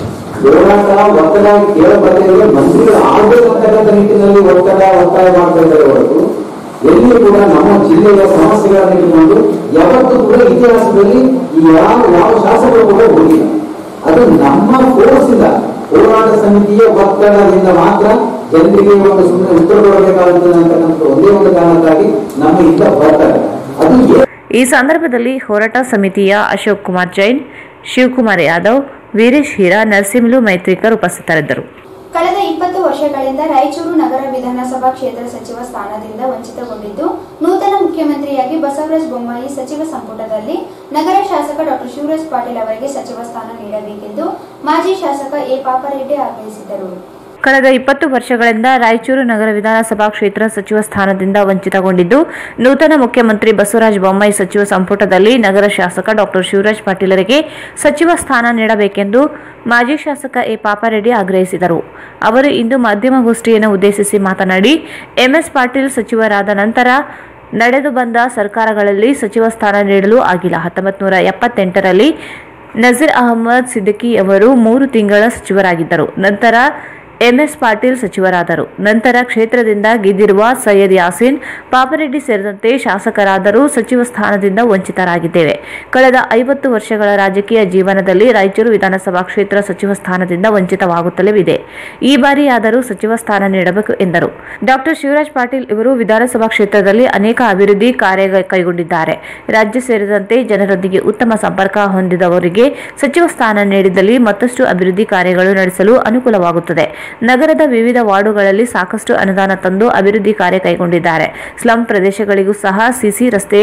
ಹೋರಾಟ ಒತ್ತಡ ಕೇಳಬಾರದೆ ಮಂತ್ರಿಗಳು ಆಗಬೇಕಂತಕ್ಕಂಥ ನಿಟ್ಟಿನಲ್ಲಿ ಒತ್ತಡ ಒತ್ತಾಯ ಮಾಡ್ತಾ ಇದ್ದಾರೆ ಹೊರತು ಎಲ್ಲಿಯೂ ಕೂಡ ನಮ್ಮ ಜಿಲ್ಲೆಯ ಸಮಸ್ಯೆಗಳನ್ನು ಇಟ್ಟುಕೊಂಡು ಯಾವತ್ತೂ ಕೂಡ ಇತಿಹಾಸದಲ್ಲಿ ಯಾವ ಯಾವ ಶಾಸಕರು ಕೂಡ ಹೋಗಿಲ್ಲ. ಅದು ನಮ್ಮ ಫೋರ್ಸಿಂದ, ಹೋರಾಟ ಸಮಿತಿಯ ಒತ್ತಡದಿಂದ ಮಾತ್ರ ಜನರಿಗೆ ಒಂದು ಸುಮ್ಮನೆ ಉತ್ತರ ಕೊಡಬೇಕಾಗುತ್ತದೆ ಅಂತಕ್ಕಂಥ ಒಂದೇ ಒಂದು ಕಾರಣಕ್ಕಾಗಿ ನಮ್ಮ ಇಂಥ ಬರ್ತಾರೆ. ಅದು ಈ ಸಂದರ್ಭದಲ್ಲಿ ಹೋರಾಟ ಸಮಿತಿಯ ಅಶೋಕ್ ಕುಮಾರ್ ಜೈನ್, ಶಿವಕುಮಾರ್ ಯಾದವ್, ವೀರೇಶ್ ಹೀರಾ, ನರಸಿಂಹಲು ಮೈತ್ರಿಕರ್ ಉಪಸ್ಥಿತರಿದ್ದರು. ಕಳೆದ ಇಪ್ಪತ್ತು ವರ್ಷಗಳಿಂದ ರಾಯಚೂರು ನಗರ ವಿಧಾನಸಭಾ ಕ್ಷೇತ್ರ ಸಚಿವ ಸ್ಥಾನದಿಂದ ವಂಚಿತಗೊಂಡಿದ್ದು, ನೂತನ ಮುಖ್ಯಮಂತ್ರಿಯಾಗಿ ಬಸವರಾಜ ಬೊಮ್ಮಾಯಿ ಸಚಿವ ಸಂಪುಟದಲ್ಲಿ ನಗರ ಶಾಸಕ ಡಾಕ್ಟರ್ ಶಿವರಾಜ್ ಪಾಟೀಲ್ ಅವರಿಗೆ ಸಚಿವ ಸ್ಥಾನ ನೀಡಬೇಕೆಂದು ಮಾಜಿ ಶಾಸಕ ಎ ಪಾಪರೆಡ್ಡಿ ಆಗ್ರಹಿಸಿದರು. ಕಳೆದ ಇಪ್ಪತ್ತು ವರ್ಷಗಳಿಂದ ರಾಯಚೂರು ನಗರ ವಿಧಾನಸಭಾ ಕ್ಷೇತ್ರ ಸಚಿವ ಸ್ಥಾನದಿಂದ ವಂಚಿತಗೊಂಡಿದ್ದು, ನೂತನ ಮುಖ್ಯಮಂತ್ರಿ ಬಸವರಾಜ ಬೊಮ್ಮಾಯಿ ಸಚಿವ ಸಂಪುಟದಲ್ಲಿ ನಗರ ಶಾಸಕ ಡಾಕ್ಟರ್ ಶಿವರಾಜ್ ಪಾಟೀಲರಿಗೆ ಸಚಿವ ಸ್ಥಾನ ನೀಡಬೇಕೆಂದು ಮಾಜಿ ಶಾಸಕ ಎ ಪಾಪರೆಡ್ಡಿ ಆಗ್ರಹಿಸಿದರು. ಅವರು ಇಂದು ಮಾಧ್ಯಮಗೋಷ್ಠಿಯನ್ನು ಉದ್ದೇಶಿಸಿ ಮಾತನಾಡಿ, ಎಂಎಸ್ ಪಾಟೀಲ್ ಸಚಿವರಾದ ನಂತರ ನಡೆದು ಬಂದ ಸರ್ಕಾರಗಳಲ್ಲಿ ಸಚಿವ ಸ್ಥಾನ ನೀಡಲು ಆಗಿಲ್ಲ. ಹತ್ತೊಂಬತ್ತು ನೂರ ಎಪ್ಪತ್ತೆಂಟರಲ್ಲಿ ನಜೀರ್ ಅಹಮದ್ ಸಿದ್ದಿಕಿ ಅವರು ಮೂರು ತಿಂಗಳ ಸಚಿವರಾಗಿದ್ದರು. ನಂತರ ಎಂಎಸ್ ಪಾಟೀಲ್ ಸಚಿವರಾದರು. ನಂತರ ಕ್ಷೇತ್ರದಿಂದ ಗೆದ್ದಿರುವ ಸೈಯದ್ ಯಾಸೀನ್, ಪಾಪರೆಡ್ಡಿ ಸೇರಿದಂತೆ ಶಾಸಕರಾದರೂ ಸಚಿವ ಸ್ಥಾನದಿಂದ ವಂಚಿತರಾಗಿದ್ದೇವೆ. ಕಳೆದ ಐವತ್ತು ವರ್ಷಗಳ ರಾಜಕೀಯ ಜೀವನದಲ್ಲಿ ರಾಯಚೂರು ವಿಧಾನಸಭಾ ಕ್ಷೇತ್ರ ಸಚಿವ ಸ್ಥಾನದಿಂದ ವಂಚಿತವಾಗುತ್ತಲೇ ಇದೆ. ಈ ಬಾರಿಯಾದರೂ ಸಚಿವ ಸ್ಥಾನ ನೀಡಬೇಕು ಎಂದರು. ಡಾಕ್ಟರ್ ಶಿವರಾಜ್ ಪಾಟೀಲ್ ಇವರು ವಿಧಾನಸಭಾ ಕ್ಷೇತ್ರದಲ್ಲಿ ಅನೇಕ ಅಭಿವೃದ್ಧಿ ಕಾರ್ಯ ಕೈಗೊಂಡಿದ್ದಾರೆ. ರಾಜ್ಯ ಸೇರಿದಂತೆ ಜನರೊಂದಿಗೆ ಉತ್ತಮ ಸಂಪರ್ಕ ಹೊಂದಿದವರಿಗೆ ಸಚಿವ ಸ್ಥಾನ ನೀಡಿದಲ್ಲಿ ಮತ್ತಷ್ಟು ಅಭಿವೃದ್ಧಿ ಕಾರ್ಯಗಳು ನಡೆಸಲು ಅನುಕೂಲವಾಗುತ್ತದೆ. ನಗರದ ವಿವಿಧ ವಾರ್ಡುಗಳಲ್ಲಿ ಸಾಕಷ್ಟು ಅನುದಾನ ತಂದು ಅಭಿವೃದ್ಧಿ ಕಾರ್ಯ ಕೈಗೊಂಡಿದ್ದಾರೆ. ಸ್ಲಂ ಪ್ರದೇಶಗಳಿಗೂ ಸಹ ಸಿಸಿ ರಸ್ತೆ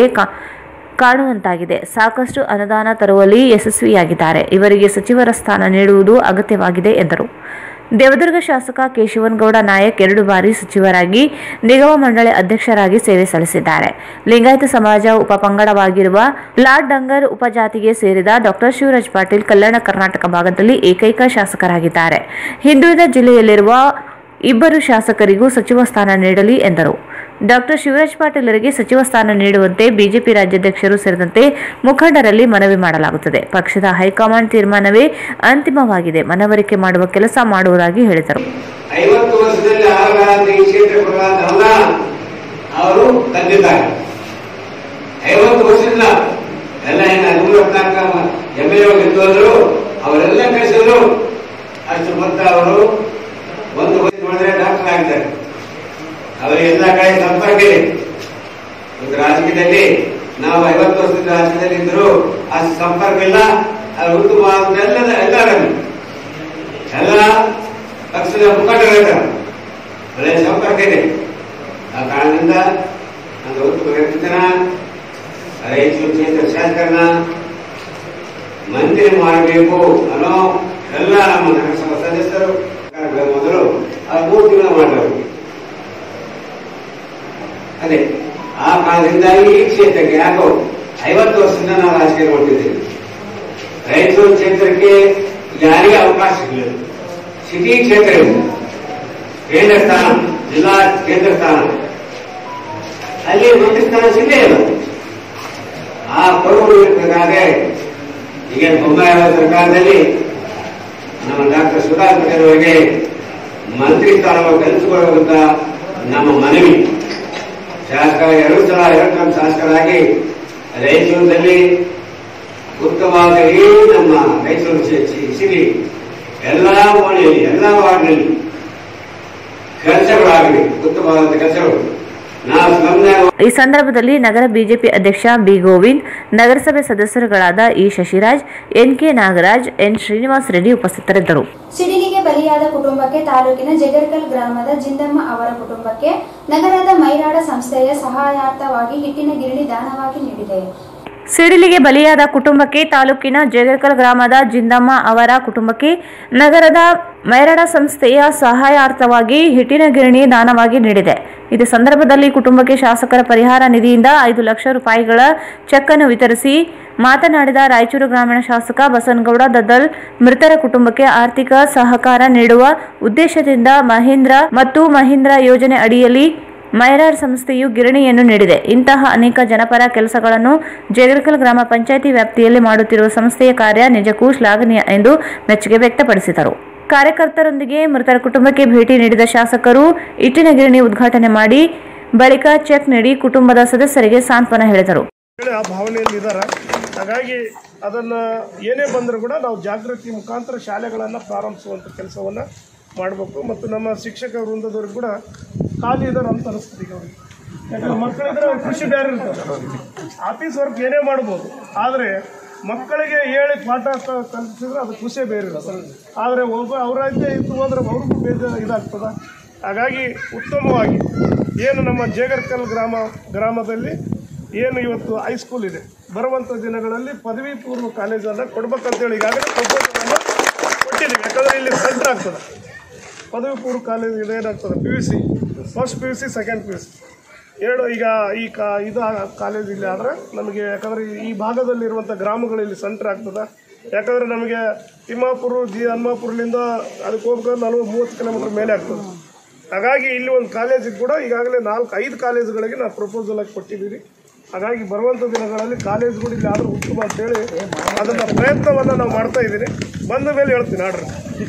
ಕಾಣುವಂತಾಗಿದೆ. ಸಾಕಷ್ಟು ಅನುದಾನ ತರುವಲ್ಲಿ ಯಶಸ್ವಿಯಾಗಿದ್ದಾರೆ. ಇವರಿಗೆ ಸಚಿವರ ಸ್ಥಾನ ನೀಡುವುದು ಅಗತ್ಯವಾಗಿದೆ ಎಂದರು. ದೇವದುರ್ಗ ಶಾಸಕ ಕೇಶವನಗೌಡ ನಾಯಕ್ ಎರಡು ಬಾರಿ ಸಚಿವರಾಗಿ ನಿಗಮ ಮಂಡಳಿ ಅಧ್ಯಕ್ಷರಾಗಿ ಸೇವೆ ಸಲ್ಲಿಸಿದ್ದಾರೆ. ಲಿಂಗಾಯತ ಸಮಾಜ ಉಪಪಂಗಡವಾಗಿರುವ ಲಾಡ್ ಡಂಗರ್ ಉಪಜಾತಿಗೆ ಸೇರಿದ ಡಾಕ್ಟರ್ ಶಿವರಾಜ್ ಪಾಟೀಲ್ ಕಲ್ಯಾಣ ಕರ್ನಾಟಕ ಭಾಗದಲ್ಲಿ ಏಕೈಕ ಶಾಸಕರಾಗಿದ್ದಾರೆ. ಹಿಂದುಳಿದ ಜಿಲ್ಲೆಯಲ್ಲಿರುವ ಇಬ್ಬರು ಶಾಸಕರಿಗೂ ಸಚಿವ ಸ್ಥಾನ ನೀಡಲಿ ಎಂದರು. ಡಾಕ್ಟರ್ ಶಿವರಾಜ್ ಪಾಟೀಲರಿಗೆ ಸಚಿವ ಸ್ಥಾನ ನೀಡುವಂತೆ ಬಿಜೆಪಿ ರಾಜ್ಯಾಧ್ಯಕ್ಷರು ಸೇರಿದಂತೆ ಮುಖಂಡರಲ್ಲಿ ಮನವಿ ಮಾಡಲಾಗುತ್ತದೆ. ಪಕ್ಷದ ಹೈಕಮಾಂಡ್ ತೀರ್ಮಾನವೇ ಅಂತಿಮವಾಗಿದೆ. ಮನವರಿಕೆ ಮಾಡುವ ಕೆಲಸ ಮಾಡುವುದಾಗಿ ಹೇಳಿದರು. ಐವತ್ತು ವರ್ಷದಲ್ಲಿ ಅವರು ತಂದಿದ್ದಾರೆ. ಐವತ್ತು ವರ್ಷದಿಂದ ಎಲ್ಲ ಏನು ಹದಿಮೂರು ಹದಿನಾಲ್ಕು ಎಮ್ ಎಲ್ ಎ ಗೆದ್ದೋದ್ರು ಅವರೆಲ್ಲ ಕಳಿಸಿದ್ರು. ಅಷ್ಟು ಮೊತ್ತ ಅವರು ಒಂದು ವರ್ಷ ನೋಡಿದ್ರೆ ಡಾಕ್ಟರ್ ಆಗಿದ್ದಾರೆ. ಅವರಿಗೆ ಎಲ್ಲ ಕಡೆ ಸಂಪರ್ಕ ಇದೆ. ಒಂದು ರಾಜಕೀಯದಲ್ಲಿ ನಾವು ಐವತ್ತು ವರ್ಷದ ರಾಜ್ಯದಲ್ಲಿ ಇದ್ರು ಅಷ್ಟು ಸಂಪರ್ಕ ಇಲ್ಲ. ಅದು ಉತ್ತಮವಾದ ಎಲ್ಲ ಎಲ್ಲರಲ್ಲಿ ಎಲ್ಲ ಪಕ್ಷದ ಮುಖಂಡರಿದ್ದಾರೆ, ಒಳ್ಳೆಯ ಸಂಪರ್ಕ ಇದೆ. ಆ ಕಾರಣದಿಂದ ಒಂದು ಉತ್ತಮ ವ್ಯಕ್ತಿನ ರಾಯಚೂರು ಕ್ಷೇತ್ರ ಶಾಸಕರನ್ನ ಮಂತ್ರಿ ಮಾಡಬೇಕು ಅನ್ನೋ ಎಲ್ಲ ನಮ್ಮ ನಗರಸಭಾ ಸದಸ್ಯರು ಮೊದಲು ಆ ಮೂರು ತಿಂಗಳು ಮಾಡಬೇಕು. ಅದೇ ಆ ಕಾರಣದಿಂದ ಈ ಕ್ಷೇತ್ರಕ್ಕೆ ಯಾಕೋ ಐವತ್ತು ವರ್ಷದಿಂದ ನಾವು ರಾಜಕೀಯ ಮಾಡ್ತಿದ್ದೇವೆ. ರಾಯಚೂರು ಕ್ಷೇತ್ರಕ್ಕೆ ಯಾರಿಗೆ ಅವಕಾಶ ಸಿಗಲಿಲ್ಲ. ಸಿಟಿ ಕ್ಷೇತ್ರ ಇದೆ, ಕೇಂದ್ರ ಸ್ಥಾನ, ಜಿಲ್ಲಾ ಕೇಂದ್ರ ಸ್ಥಾನ, ಅಲ್ಲಿ ಮಂತ್ರಿ ಸ್ಥಾನ ಸಿಗಲೇ ಇಲ್ಲ. ಆ ಕೊರಗು ಇರಬೇಕಾದ್ರೆ ಈಗ ಬೊಮ್ಮಾಯಿ ಅವರ ಸರ್ಕಾರದಲ್ಲಿ ನಮ್ಮ ಡಾಕ್ಟರ್ ಸುಧಾಕರ್ ಪಟೇಲ್ ಅವರಿಗೆ ಮಂತ್ರಿ ಸ್ಥಾನವನ್ನು ಕಲಿಸಿಕೊಳ್ಳುವಂತ ನಮ್ಮ ಮನವಿ. ಶಾಸಕ ಎರಡು ಸಲ ಎರಡು ಟರ್ಮ್ ಶಾಸಕರಾಗಿ ರಾಯಚೂರಿನಲ್ಲಿ ಉತ್ತಮವಾದ ಈ ನಮ್ಮ ರಾಯಚೂರು ಸಿಟಿ ಎಲ್ಲಾ ಓಣಿಯಲ್ಲಿ ಎಲ್ಲಾ ವಾರ್ಡ್ನಲ್ಲಿ ಕೆಲಸಗಳಾಗಲಿ, ಉತ್ತಮವಾದ ಕೆಲಸಗಳು. ಈ ಸಂದರ್ಭದಲ್ಲಿ ನಗರ ಬಿಜೆಪಿ ಅಧ್ಯಕ್ಷ ಬಿ ಗೋವಿಂದ್, ನಗರಸಭೆ ಸದಸ್ಯರುಗಳಾದ E Shashiraj, N K Nagaraj, N Srinivas Reddy ಉಪಸ್ಥಿತರಿದ್ದರು. ಸಿಡಿಲಿಗೆ ಬಲಿಯಾದ ಕುಟುಂಬಕ್ಕೆ ತಾಲೂಕಿನ ಜಗರ್ಕಲ್ ಗ್ರಾಮದ ಜಿಂದಮ್ಮ ಅವರ ಕುಟುಂಬಕ್ಕೆ ನಗರದ ಮೈರಾಡ ಸಂಸ್ಥೆಯ ಸಹಾಯಾರ್ಥವಾಗಿ ಹಿಟ್ಟಿನ ಗಿರಣಿ ದಾನವಾಗಿ ನೀಡಿದೆ. ಸಿಡಿಲಿಗೆ ಬಲಿಯಾದ ಕುಟುಂಬಕ್ಕೆ ತಾಲೂಕಿನ ಜಗರ್ಕಲ್ ಗ್ರಾಮದ ಜಿಂದಮ್ಮ ಅವರ ಕುಟುಂಬಕ್ಕೆ ನಗರದ ಮೈರಾಡ ಸಂಸ್ಥೆಯ ಸಹಾಯಾರ್ಥವಾಗಿ ಹಿಟ್ಟಿನ ಗಿರಣಿ ದಾನವಾಗಿ ನೀಡಿದೆ. ಇದೇ ಸಂದರ್ಭದಲ್ಲಿ ಕುಟುಂಬಕ್ಕೆ ಶಾಸಕರ ಪರಿಹಾರ ನಿಧಿಯಿಂದ ಐದು ಲಕ್ಷ ರೂಪಾಯಿಗಳ ಚೆಕ್ ಅನ್ನು ವಿತರಿಸಿ ಮಾತನಾಡಿದ ರಾಯಚೂರು ಗ್ರಾಮೀಣ ಶಾಸಕ ಬಸನಗೌಡ ದದ್ದಲ್, ಮೃತರ ಕುಟುಂಬಕ್ಕೆ ಆರ್ಥಿಕ ಸಹಕಾರ ನೀಡುವ ಉದ್ದೇಶದಿಂದ ಮಹೀಂದ್ರ ಮತ್ತು ಮಹೀಂದ್ರ ಯೋಜನೆ ಅಡಿಯಲ್ಲಿ ಮೈರಾಡ್ ಸಂಸ್ಥೆಯು ಗಿರಣಿಯನ್ನು ನೀಡಿದೆ. ಇಂತಹ ಅನೇಕ ಜನಪರ ಕೆಲಸಗಳನ್ನು ಜಗರ್ಕಲ್ ಗ್ರಾಮ ಪಂಚಾಯಿತಿ ವ್ಯಾಪ್ತಿಯಲ್ಲಿ ಮಾಡುತ್ತಿರುವ ಸಂಸ್ಥೆಯ ಕಾರ್ಯ ನಿಜಕ್ಕೂ ಶ್ಲಾಘನೀಯ ಎಂದು ಮೆಚ್ಚುಗೆ ವ್ಯಕ್ತಪಡಿಸಿದರು. ಕಾರ್ಯಕರ್ತರೊಂದಿಗೆ ಮೃತರ ಕುಟುಂಬಕ್ಕೆ ಭೇಟಿ ನೀಡಿದ ಶಾಸಕರು ಇಟ್ಟಿನ ಗಿರಣಿ ಉದ್ಘಾಟನೆ ಮಾಡಿ ಬಳಿಕ ಚೆಕ್ ನೀಡಿ ಕುಟುಂಬದ ಸದಸ್ಯರಿಗೆ ಸಾಂತ್ವನ ಹೇಳಿದರು. ಆ ಭಾವನೆಯಲ್ಲಿದ್ದಾರೆ. ಹಾಗಾಗಿ ಅದನ್ನ ಏನೇ ಬಂದರೂ ಕೂಡ ನಾವು ಜಾಗೃತಿ ಮುಖಾಂತರ ಶಾಲೆಗಳನ್ನು ಪ್ರಾರಂಭಿಸುವಂಥ ಕೆಲಸವನ್ನು ಮಾಡಬೇಕು. ಮತ್ತು ನಮ್ಮ ಶಿಕ್ಷಕ ವೃಂದದವ್ರಿಗೆ ಕೂಡ ಖಾಲಿ ಇದ್ದಾರೆ ಅಂತ ಅನಿಸ್ತದೆ ಈಗ ಅವ್ರಿಗೆ. ಯಾಕಂದ್ರೆ ಮಕ್ಕಳಿದ್ರೆ ಅವ್ರ ಖುಷಿ ಬೇರೆ ಇರ್ತದೆ. ಆಫೀಸ್ ವರ್ಕ್ ಏನೇ ಮಾಡ್ಬೋದು, ಆದರೆ ಮಕ್ಕಳಿಗೆ ಹೇಳಿ ಪಾಠ ಕಲಿಸಿದ್ರೆ ಅದು ಖುಷಿಯೇ ಬೇರೆ ಇರ್ತದೆ. ಆದರೆ ಒಬ್ಬ ಅವರಾಜ್ಯ ಇತ್ತು ಹೋದ್ರೆ ಅವ್ರಿಗೂ ಬೇಜಾರು ಇದಾಗ್ತದೆ. ಹಾಗಾಗಿ ಉತ್ತಮವಾಗಿ ಏನು ನಮ್ಮ ಜೇಗರ್ಕಲ್ ಗ್ರಾಮ ಗ್ರಾಮದಲ್ಲಿ ಏನು ಇವತ್ತು ಹೈಸ್ಕೂಲ್ ಇದೆ, ಬರುವಂಥ ದಿನಗಳಲ್ಲಿ ಪದವಿ ಪೂರ್ವ ಕಾಲೇಜನ್ನು ಕೊಡ್ಬೇಕಂತೇಳಿ ಈಗಾಗಲೇ ಪ್ರಪೋಸಲನ್ನು ಕೊಟ್ಟಿದ್ದೀವಿ. ಯಾಕಂದರೆ ಇಲ್ಲಿ ಸೆಂಟ್ರ್ ಆಗ್ತದೆ. ಪದವಿ ಪೂರ್ವ ಕಾಲೇಜ್ ಏನಾಗ್ತದೆ, P U C first P U C second P U C ಎರಡು ಈಗ ಈ ಕಾ ಇದು ಕಾಲೇಜ್ ಇಲ್ಲಿ ಆದರೆ ನಮಗೆ, ಯಾಕಂದರೆ ಈ ಭಾಗದಲ್ಲಿರುವಂಥ ಗ್ರಾಮಗಳಲ್ಲಿ ಸೆಂಟ್ರ್ ಆಗ್ತದೆ. ಯಾಕಂದರೆ ನಮಗೆ ತಿಮ್ಮಾಪುರ ಜಿ ಹನುಮಾಪುರದಿಂದ ಅದಕ್ಕೆ ಹೋಗ್ಬೇಕಾದ್ರೆ ನಲ್ವತ್ತು ಮೂವತ್ತು ಕಿಲೋಮೀಟ್ರ್ ಮೇಲೆ ಆಗ್ತದೆ. ಹಾಗಾಗಿ ಇಲ್ಲಿ ಒಂದು ಕಾಲೇಜಿಗೆ ಕೂಡ ಈಗಾಗಲೇ ನಾಲ್ಕು ಐದು ಕಾಲೇಜುಗಳಿಗೆ ನಾವು ಪ್ರಪೋಸಲ್ ಆಗಿ ಕೊಟ್ಟಿದ್ದೀವಿ. ಹಾಗಾಗಿ ಬರುವಂಥ ದಿನಗಳಲ್ಲಿ ಕಾಲೇಜುಗಳು ಇಲ್ಲಿ ಆದರೂ ಉತ್ತಮ ಅಂತೇಳಿ ಅದನ್ನು ಪ್ರಯತ್ನವನ್ನು ನಾವು ಮಾಡ್ತಾ ಇದ್ದೀನಿ. ಬಂದ ಮೇಲೆ ಹೇಳ್ತೀನಿ ಆರ್ಡ್ರ್.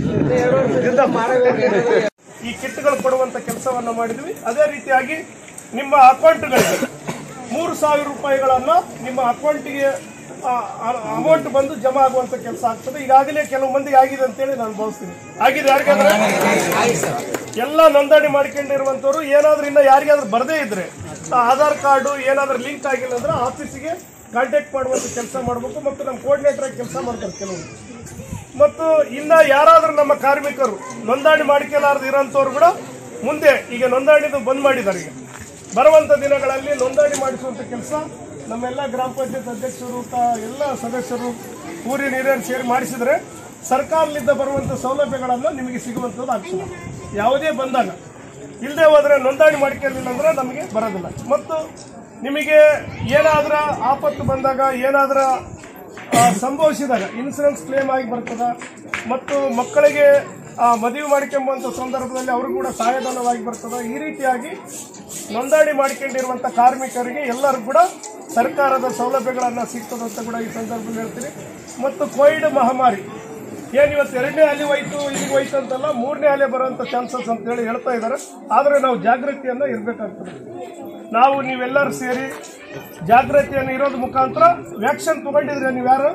ಈ ಕಿಟ್ಗಳು ಕೊಡುವಂಥ ಕೆಲಸವನ್ನು ಮಾಡಿದ್ವಿ. ಅದೇ ರೀತಿಯಾಗಿ ನಿಮ್ಮ ಅಕೌಂಟ್ಗಳಿಗೆ ಮೂರು ಸಾವಿರ ರೂಪಾಯಿಗಳನ್ನು ನಿಮ್ಮ ಅಕೌಂಟಿಗೆ ಅಮೌಂಟ್ ಬಂದು ಜಮಾ ಆಗುವಂಥ ಕೆಲಸ ಆಗ್ತದೆ. ಈಗಾಗಲೇ ಕೆಲವು ಮಂದಿಗೆ ಆಗಿದೆ ಅಂತೇಳಿ ನಾನು ಭಾವಿಸ್ತೀನಿ. ಆಗಿದೆ ಯಾರಿಗಾದ್ರೆ ಎಲ್ಲ ನೋಂದಣಿ ಮಾಡ್ಕೊಂಡಿರುವಂಥವ್ರು ಏನಾದರೂ ಇನ್ನು ಯಾರಿಗಾದ್ರೂ ಬರದೇ ಇದ್ರೆ ಆಧಾರ್ ಕಾರ್ಡು ಏನಾದರೂ ಲಿಂಕ್ ಆಗಿಲ್ಲ ಅಂದ್ರೆ ಆಫೀಸಿಗೆ ಕಾಂಟ್ಯಾಕ್ಟ್ ಮಾಡುವಂಥ ಕೆಲಸ ಮಾಡಬೇಕು. ಮತ್ತು ನಮ್ಮ ಕೋಆರ್ಡಿನೇಟರ್ ಆಗಿ ಕೆಲಸ ಮಾಡ್ತಾರೆ ಕೆಲವರು. ಮತ್ತು ಇನ್ನು ಯಾರಾದರೂ ನಮ್ಮ ಕಾರ್ಮಿಕರು ನೋಂದಣಿ ಮಾಡ್ಕೊಳ್ಳಾರ್ದು ಇರೋಂಥವ್ರು ಕೂಡ ಮುಂದೆ ಈಗ ನೋಂದಣಿದು ಬಂದ್ ಮಾಡಿದ್ದಾರೆ. ಈಗ ಬರುವಂಥ ದಿನಗಳಲ್ಲಿ ನೋಂದಣಿ ಮಾಡಿಸುವಂಥ ಕೆಲಸ ನಮ್ಮೆಲ್ಲ ಗ್ರಾಮ ಪಂಚಾಯತ್ ಅಧ್ಯಕ್ಷರು ಎಲ್ಲ ಸದಸ್ಯರು ಊರಿನ ಹಿರಿಯರು ಸೇರಿ ಮಾಡಿಸಿದ್ರೆ ಸರ್ಕಾರದಿಂದ ಬರುವಂಥ ಸೌಲಭ್ಯಗಳನ್ನು ನಿಮಗೆ ಸಿಗುವಂಥದ್ದು ಆಗ್ತದೆ. ಯಾವುದೇ ಬಂದಾಗ ಇಲ್ಲದೆ ಹೋದರೆ ನೋಂದಣಿ ಮಾಡ್ಕೊಳ್ಳಿಲ್ಲ ಅಂದ್ರೆ ನಮಗೆ ಬರೋದಿಲ್ಲ. ಮತ್ತು ನಿಮಗೆ ಏನಾದ್ರ ಆಪತ್ತು ಬಂದಾಗ ಏನಾದ್ರ ಸಂಭವಿಸಿದಾಗ ಇನ್ಸೂರೆನ್ಸ್ ಕ್ಲೇಮ್ ಆಗಿ ಬರ್ತದೆ. ಮತ್ತು ಮಕ್ಕಳಿಗೆ ಮದುವೆ ಮಾಡಿಕೊಂಬಂಥ ಸಂದರ್ಭದಲ್ಲಿ ಅವರು ಕೂಡ ಸಹಾಯಧನವಾಗಿ ಬರ್ತದೆ. ಈ ರೀತಿಯಾಗಿ ನೋಂದಣಿ ಮಾಡ್ಕೊಂಡಿರುವಂಥ ಕಾರ್ಮಿಕರಿಗೆ ಎಲ್ಲರೂ ಕೂಡ ಸರ್ಕಾರದ ಸೌಲಭ್ಯಗಳನ್ನು ಸಿಗ್ತದೆ ಅಂತ ಕೂಡ ಈ ಸಂದರ್ಭದಲ್ಲಿ ಹೇಳ್ತೀನಿ. ಮತ್ತು ಕೋವಿಡ್ ಮಹಾಮಾರಿ ಏನು ಇವತ್ತು ಎರಡನೇ ಅಲೆ ಹೋಯ್ತು ಇಲ್ಲಿಗೆ ಹೋಯ್ತು ಅಂತಲ್ಲ, ಮೂರನೇ ಅಲೆ ಬರುವಂಥ ಚಾನ್ಸಸ್ ಅಂತೇಳಿ ಹೇಳ್ತಾ ಇದ್ದಾರೆ. ಆದರೆ ನಾವು ಜಾಗೃತಿಯನ್ನು ಇರಬೇಕಾಗ್ತದೆ. ನಾವು ನೀವೆಲ್ಲರೂ ಸೇರಿ ಜಾಗೃತಿಯನ್ನು ಇರೋದ್ರ ಮುಖಾಂತರ ವ್ಯಾಕ್ಸಿನ್ ತಗೊಂಡಿದ್ರೆ ನೀವು ಯಾರು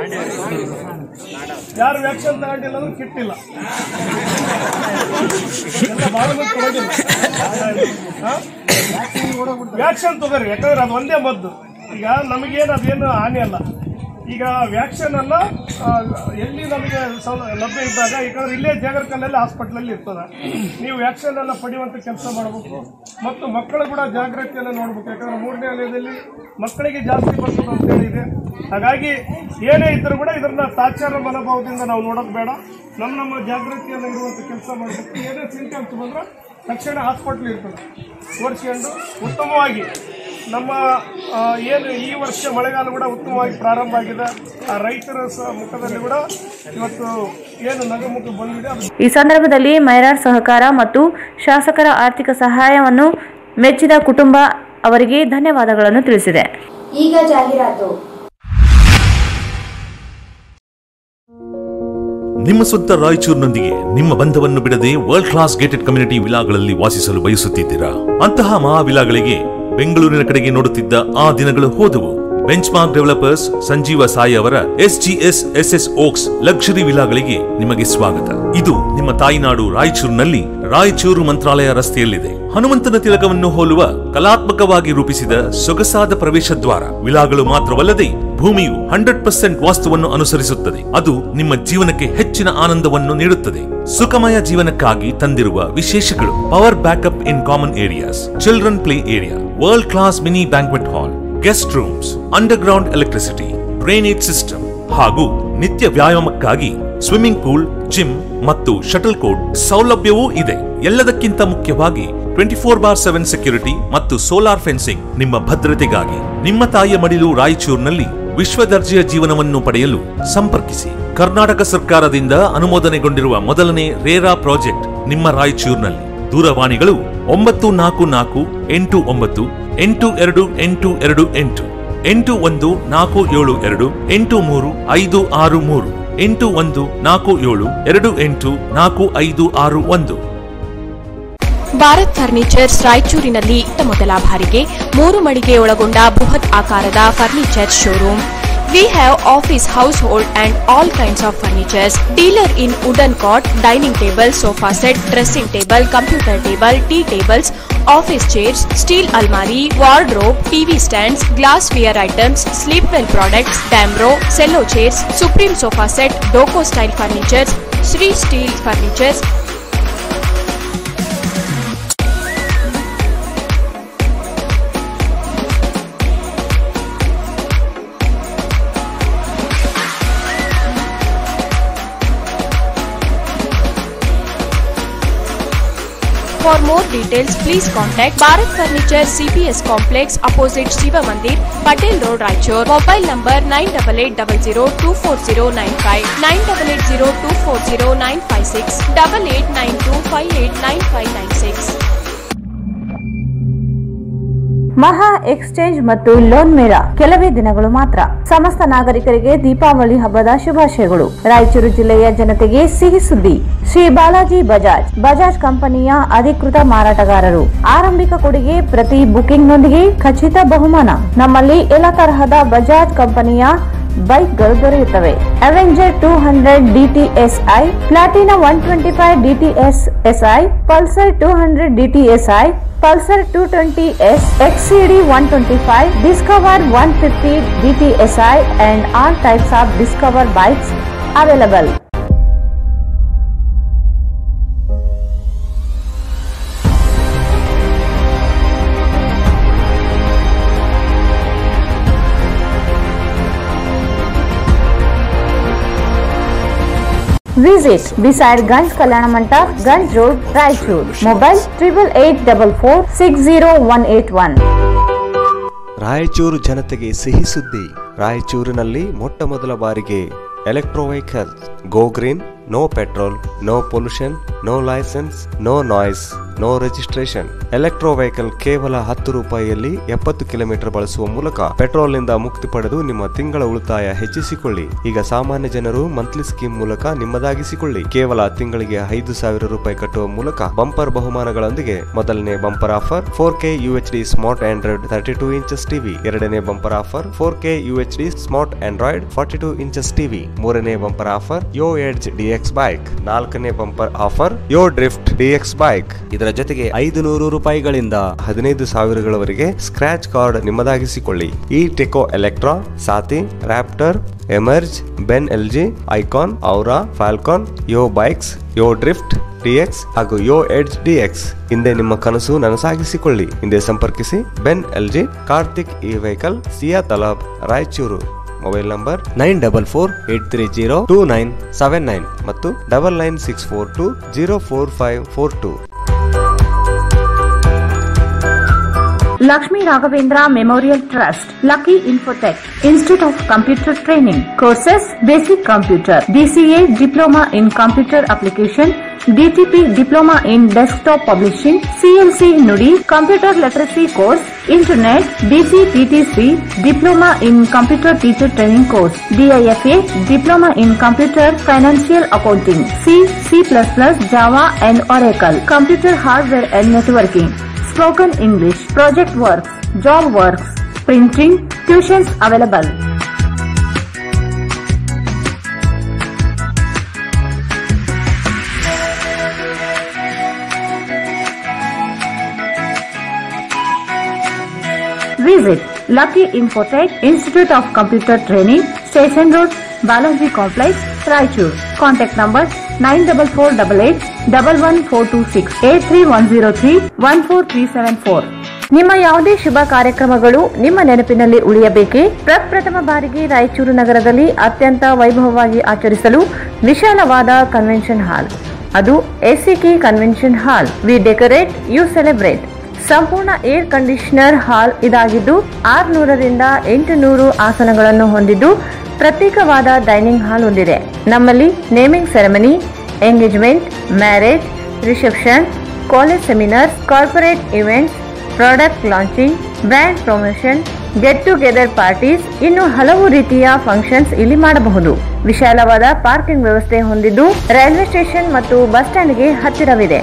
ಯಾರು ವ್ಯಾಕ್ಸಿನ್ ತಗೊಂಡಿಲ್ಲ ಅಂದ್ರೆ ಕಿಟ್ ಇಲ್ಲ, ಎಲ್ಲ ಬಹಳ ಮಂದಿ ತಗೊಂಡಿಲ್ಲ. ವ್ಯಾಕ್ಸಿನ್ ತಗೋರಿ, ಯಾಕಂದ್ರೆ ಅದು ಒಂದೇ ಮದ್ದು. ಈಗ ನಮಗೇನು ಅದೇನು ಹಾನಿ ಅಲ್ಲ. ಈಗ ವ್ಯಾಕ್ಸಿನ್ ಅಲ್ಲ ಎಲ್ಲಿ ನಮಗೆ ಲಭ್ಯ ಇದ್ದಾಗ, ಯಾಕಂದ್ರೆ ಇಲ್ಲೇ ಜಾಗರಕಲ್ಲಲ್ಲಿ ಹಾಸ್ಪಿಟಲಲ್ಲಿ ಇರ್ತದೆ. ನೀವು ವ್ಯಾಕ್ಸಿನ್ ಎಲ್ಲ ಪಡೆಯುವಂಥ ಕೆಲಸ ಮಾಡಬೇಕು. ಮತ್ತು ಮಕ್ಕಳು ಕೂಡ ಜಾಗೃತಿಯನ್ನು ನೋಡ್ಬೇಕು, ಯಾಕಂದ್ರೆ ಮೂರನೇ ಅಲೆಯಲ್ಲಿ ಮಕ್ಕಳಿಗೆ ಜಾಸ್ತಿ ಬರ್ತದೆ ಅಂತ ಹೇಳಿದೆ. ಹಾಗಾಗಿ ಏನೇ ಇದ್ರೂ ಕೂಡ ಇದನ್ನ ತಾತ್ಸಾರ ಮನೋಭಾವದಿಂದ ನಾವು ನೋಡೋದು ಬೇಡ. ನಮ್ಮ ನಮ್ಮ ಜಾಗೃತಿಯನ್ನು ಇರುವಂಥ ಕೆಲಸ ಮಾಡಬೇಕು. ಏನೇ ಸಿಂಟಮ್ಸ್ ಬಂದ್ರೆ ತಕ್ಷಣ ಹಾಸ್ಪಿಟ್ಲ್ ಇರ್ತದೆ, ತೋರಿಸ್ಕೊಂಡು ಉತ್ತಮವಾಗಿ ನಮ್ಮ ಏನು ಈ ವರ್ಷ ಮಳೆಗಾಲ ಕೂಡ ಉತ್ತಮವಾಗಿ ಪ್ರಾರಂಭ ಆಗಿದೆ. ಆ ರೈತರ ಮುಖದಲ್ಲಿ ಕೂಡ ಇವತ್ತು ಏನು ನಗುಮುಖ ಬಂದಿದೆ. ಈ ಸಂದರ್ಭದಲ್ಲಿ ಮೈರಾರ್ ಸಹಕಾರ ಮತ್ತು ಶಾಸಕರ ಆರ್ಥಿಕ ಸಹಾಯವನ್ನು ಮೆಚ್ಚಿದ ಕುಟುಂಬ ಅವರಿಗೆ ಧನ್ಯವಾದಗಳನ್ನು ತಿಳಿಸಿದೆ. ಈಗ ಜಾಹೀರಾತು. ನಿಮ್ಮ ಸ್ವಂತ ರಾಯಚೂರಿನೊಂದಿಗೆ ನಿಮ್ಮ ಬಂಧವನ್ನು ಬಿಡದೆ ವರ್ಲ್ಡ್ ಕ್ಲಾಸ್ ಗೇಟೆಡ್ ಕಮ್ಯುನಿಟಿ ವಿಲಾಗಳಲ್ಲಿ ವಾಸಿಸಲು ಬಯಸುತ್ತಿದ್ದೀರಾ? ಅಂತಹ ಮಹಾ ವಿಲಾಗಳಿಗೆ ಬೆಂಗಳೂರಿನ ಕಡೆಗೆ ನೋಡುತ್ತಿದ್ದ ಆ ದಿನಗಳು ಹೋದವು. Bench developers Sanjeeva Sai ಅವರ S G S S S oaks luxury ವಿಲಾಗಳಿಗೆ ನಿಮಗೆ ಸ್ವಾಗತ. ಇದು ನಿಮ್ಮ ತಾಯಿನಾಡು ರಾಯಚೂರಿನಲ್ಲಿ ರಾಯಚೂರು ಮಂತ್ರಾಲಯ ರಸ್ತೆಯಲ್ಲಿದೆ. ಹನುಮಂತನ ತಿಲಕವನ್ನು ಹೋಲುವ ಕಲಾತ್ಮಕವಾಗಿ ರೂಪಿಸಿದ ಸೊಗಸಾದ ಪ್ರವೇಶ ದ್ವಾರ. ವಿಲಾಗಳು ಮಾತ್ರವಲ್ಲದೆ ಭೂಮಿಯು ಹಂಡ್ರೆಡ್ ಪರ್ಸೆಂಟ್ ವಾಸ್ತುವನ್ನು ಅನುಸರಿಸುತ್ತದೆ. ಅದು ನಿಮ್ಮ ಜೀವನಕ್ಕೆ ಹೆಚ್ಚಿನ ಆನಂದವನ್ನು ನೀಡುತ್ತದೆ. ಸುಖಮಯ ಜೀವನಕ್ಕಾಗಿ ತಂದಿರುವ ವಿಶೇಷಗಳು: power backup in common areas, children play area, world class mini banquet hall, guest rooms, underground electricity, drainage system ಹಾಗೂ ನಿತ್ಯ ವ್ಯಾಯಾಮಕ್ಕಾಗಿ ಸ್ವಿಮ್ಮಿಂಗ್ ಪೂಲ್, ಜಿಮ್ ಮತ್ತು ಶಟಲ್ ಕೋರ್ಟ್ ಸೌಲಭ್ಯವೂ ಇದೆ. ಎಲ್ಲದಕ್ಕಿಂತ ಮುಖ್ಯವಾಗಿ twenty four bar seven security ಮತ್ತು ಸೋಲಾರ್ ಫೆನ್ಸಿಂಗ್ ನಿಮ್ಮ ಭದ್ರತೆಗಾಗಿ. ನಿಮ್ಮ ತಾಯಿಯ ಮಡಿಲು ರಾಯಚೂರಿನಲ್ಲಿ ವಿಶ್ವ ದರ್ಜೆಯ ಜೀವನವನ್ನು ಪಡೆಯಲು ಸಂಪರ್ಕಿಸಿ. ಕರ್ನಾಟಕ ಸರ್ಕಾರದಿಂದ ಅನುಮೋದನೆಗೊಂಡಿರುವ ಮೊದಲನೇ ರೇರಾ ಪ್ರಾಜೆಕ್ಟ್ ನಿಮ್ಮ ರಾಯಚೂರಿನಲ್ಲಿ. ದೂರವಾಣಿಗಳು ಒಂಬತ್ತು ನಾಲ್ಕು ನಾಲ್ಕು ಎಂಟು ಒಂಬತ್ತು ಎಂಟು ಎರಡು ಎಂಟು ಎರಡು ಎಂಟು, ಎಂಟು ಒಂದು ನಾಲ್ಕು ಏಳು ಎರಡು ಎಂಟು ಮೂರು ಐದು ಆರು ಮೂರು, ಎಂಟು ಒಂದು ನಾಲ್ಕು ಏಳು ಎರಡು ಎಂಟು ನಾಲ್ಕು ಐದು ಆರು ಒಂದು. ಭಾರತ್ ಫರ್ನಿಚರ್ಸ್ ರಾಯಚೂರಿನಲ್ಲಿ ಮೊದಲ ಬಾರಿಗೆ ಮೂರು ಮಳಿಗೆ ಒಳಗೊಂಡ ಬೃಹತ್ ಆಕಾರದ furniture showroom. We have office, household and all kinds of furnitures. Dealer in wooden cot, dining table, sofa set, dressing table, computer table, tea tables, office chairs, steel almari, wardrobe, T V stands, glassware items, sleepwell products, Damro, cello chairs, Supreme sofa set, Doco style furnitures, Sri Steel furnitures. For more details, please contact Bharat Furniture C P S Complex opposite Shiva Mandir, Patel Road, Raichur. Mobile number nine eight eight zero zero two four zero nine five, nine eight eight zero two four zero nine five six, eight eight nine two five eight nine five nine six. ಮಹಾ exchange ಮತ್ತು loan ಮೇಳ ಕೆಲವೇ ದಿನಗಳು ಮಾತ್ರ. ಸಮಸ್ತ ನಾಗರಿಕರಿಗೆ ದೀಪಾವಳಿ ಹಬ್ಬದ ಶುಭಾಶಯಗಳು. ರಾಯಚೂರು ಜಿಲ್ಲೆಯ ಜನತೆಗೆ ಸಿಹಿ ಸುದ್ದಿ. ಶ್ರೀ ಬಾಲಾಜಿ ಬಜಾಜ್ ಬಜಾಜ್ ಕಂಪನಿಯ ಅಧಿಕೃತ ಮಾರಾಟಗಾರರು. ಆರಂಭಿಕ ಕೊಡುಗೆ ಪ್ರತಿ ಬುಕಿಂಗ್ ನೊಂದಿಗೆ ಖಚಿತ ಬಹುಮಾನ. ನಮ್ಮಲ್ಲಿ ಎಲ್ಲ ತರಹದ ಬಜಾಜ್ ಕಂಪನಿಯ ಬೈಕ್ಗಳು ದೊರೆಯುತ್ತವೆ. Avenger two hundred DTSi, Platina one twenty five DTSSi, Pulsar two hundred DTSi, Pulsar two twenty S, X C D one twenty-five, Discover one fifty D T S I and all types of Discover bikes available. Visit beside Ganj Kalyana Mandap, Ganj Road, Raichur. Mobile triple eight double four six zero one eight one. Raichur ಜನತೆಗೆ ಸಿಹಿ ಸುದ್ದಿ. ರಾಯಚೂರಿನಲ್ಲಿ ಮೊಟ್ಟ ಮೊದಲ ಬಾರಿಗೆ electro vehicle go green, no petrol, no pollution, no licence, no noise, no registration. Electro vehicle ಕೇವಲ ಹತ್ತು ರೂಪಾಯಿಯಲ್ಲಿ ಎಪ್ಪತ್ತು ಕಿಲೋಮೀಟರ್ ಬಳಸುವ ಮೂಲಕ ಪೆಟ್ರೋಲ್ ನಿಂದ ಮುಕ್ತಿ ಪಡೆದು ನಿಮ್ಮ ತಿಂಗಳ ಉಳಿತಾಯ ಹೆಚ್ಚಿಸಿಕೊಳ್ಳಿ. ಈಗ ಸಾಮಾನ್ಯ ಜನರು ಮಂತ್ಲಿ ಸ್ಕೀಮ್ ಮೂಲಕ ನಿಮ್ಮದಾಗಿಸಿಕೊಳ್ಳಿ. ಕೇವಲ ತಿಂಗಳಿಗೆ ಐದು ಸಾವಿರ ರೂಪಾಯಿ ಕಟ್ಟುವ ಮೂಲಕ ಬಂಪರ್ ಬಹುಮಾನಗಳೊಂದಿಗೆ ಮೊದಲನೇ bumper offer four K U H D smart Android thirty two inches TV. ಎರಡನೇ bumper offer four K U H D smart Android forty two inches TV. ಮೂರನೇ bumper offer Yo Edge DX bike. ನಾಲ್ಕನೇ bumper offer Yo Drift DX bike. ಇದರ ಜೊತೆಗೆ ಐದು ನೂರು ರೂಪಾಯಿಗಳಿಂದ ಹದಿನೈದು ಸಾವಿರಗಳವರೆಗೆ scratch card ನಿಮ್ಮದಾಗಿಸಿಕೊಳ್ಳಿ. ಈ Techo Electra, Saathi, Raptor, Emerge, Benling, Icon, Aura, Falcon, Yo bikes, Yo Drift DX ಹಾಗೂ ಯೋ ಎಡ್ಜ್ ಡಿಎಕ್ಸ್. ಹಿಂದೆ ನಿಮ್ಮ ಕನಸು ನನಸಾಗಿಸಿಕೊಳ್ಳಿ. ಹಿಂದೆ ಸಂಪರ್ಕಿಸಿ ಬೆನ್ LG, Karthik E vehicle, Siya Talab, Raichur. Mobile number nine double four eight three zero two nine seven nine ಮತ್ತು double nine six four two zero four five four two. Lakshmi Raghavendra Memorial Trust, Lucky Infotech, Institute of Computer Training, Courses, Basic Computer, D C A Diploma in Computer Application, D T P Diploma in Desktop Publishing, C L C Nudi, Computer Literacy Course, Internet, D C P T C, Diploma in Computer Teacher Training Course, D I F A, Diploma in Computer Financial Accounting, C, C plus plus, Java and Oracle, Computer Hardware and Networking, Spoken English, Project Works, Job Works, Printing, Tuitions available. Visit Lucky Infotech, Institute of Computer Training, Station Road, Balaji Complex, Raichur. Contact number nine four four eight eight one one four two six eight three one zero three one four three seven four. ನಿಮ್ಮ ಯಾವುದೇ ಶುಭ ಕಾರ್ಯಕ್ರಮಗಳು ನಿಮ್ಮ ನೆನಪಿನಲ್ಲಿ ಉಳಿಯಬೇಕೇ? ಪ್ರಪ್ರಥಮ ಬಾರಿಗೆ ರಾಯಚೂರು ನಗರದಲ್ಲಿ ಅತ್ಯಂತ ವೈಭವವಾಗಿ ಆಚರಿಸಲು ವಿಶಾಲವಾದ ಕನ್ವೆನ್ಷನ್ ಹಾಲ್, ಅದು SCK convention hall. We decorate, you celebrate. ಸಂಪೂರ್ಣ ಏರ್ ಕಂಡೀಷನರ್ ಹಾಲ್ ಇದಾಗಿದ್ದು ಆರುನೂರರಿಂದ ಎಂಟುನೂರು ಆಸನಗಳನ್ನು ಹೊಂದಿದ್ದು ಪ್ರತ್ಯೇಕವಾದ ಡೈನಿಂಗ್ ಹಾಲ್ ಹೊಂದಿದೆ. ನಮ್ಮಲ್ಲಿ naming ceremony, engagement, marriage, reception, college seminars, corporate events, product launching, brand promotion, get together parties, ಇನ್ನು ಹಲವು ರೀತಿಯ ಫಂಕ್ಷನ್ಸ್ ಇಲ್ಲಿ ಮಾಡಬಹುದು. ವಿಶಾಲವಾದ ಪಾರ್ಕಿಂಗ್ ವ್ಯವಸ್ಥೆ ಹೊಂದಿದ್ದು ರೈಲ್ವೆ ಸ್ಟೇಷನ್ ಮತ್ತು ಬಸ್ ಸ್ಟ್ಯಾಂಡ್ಗೆ ಹತ್ತಿರವಿದೆ.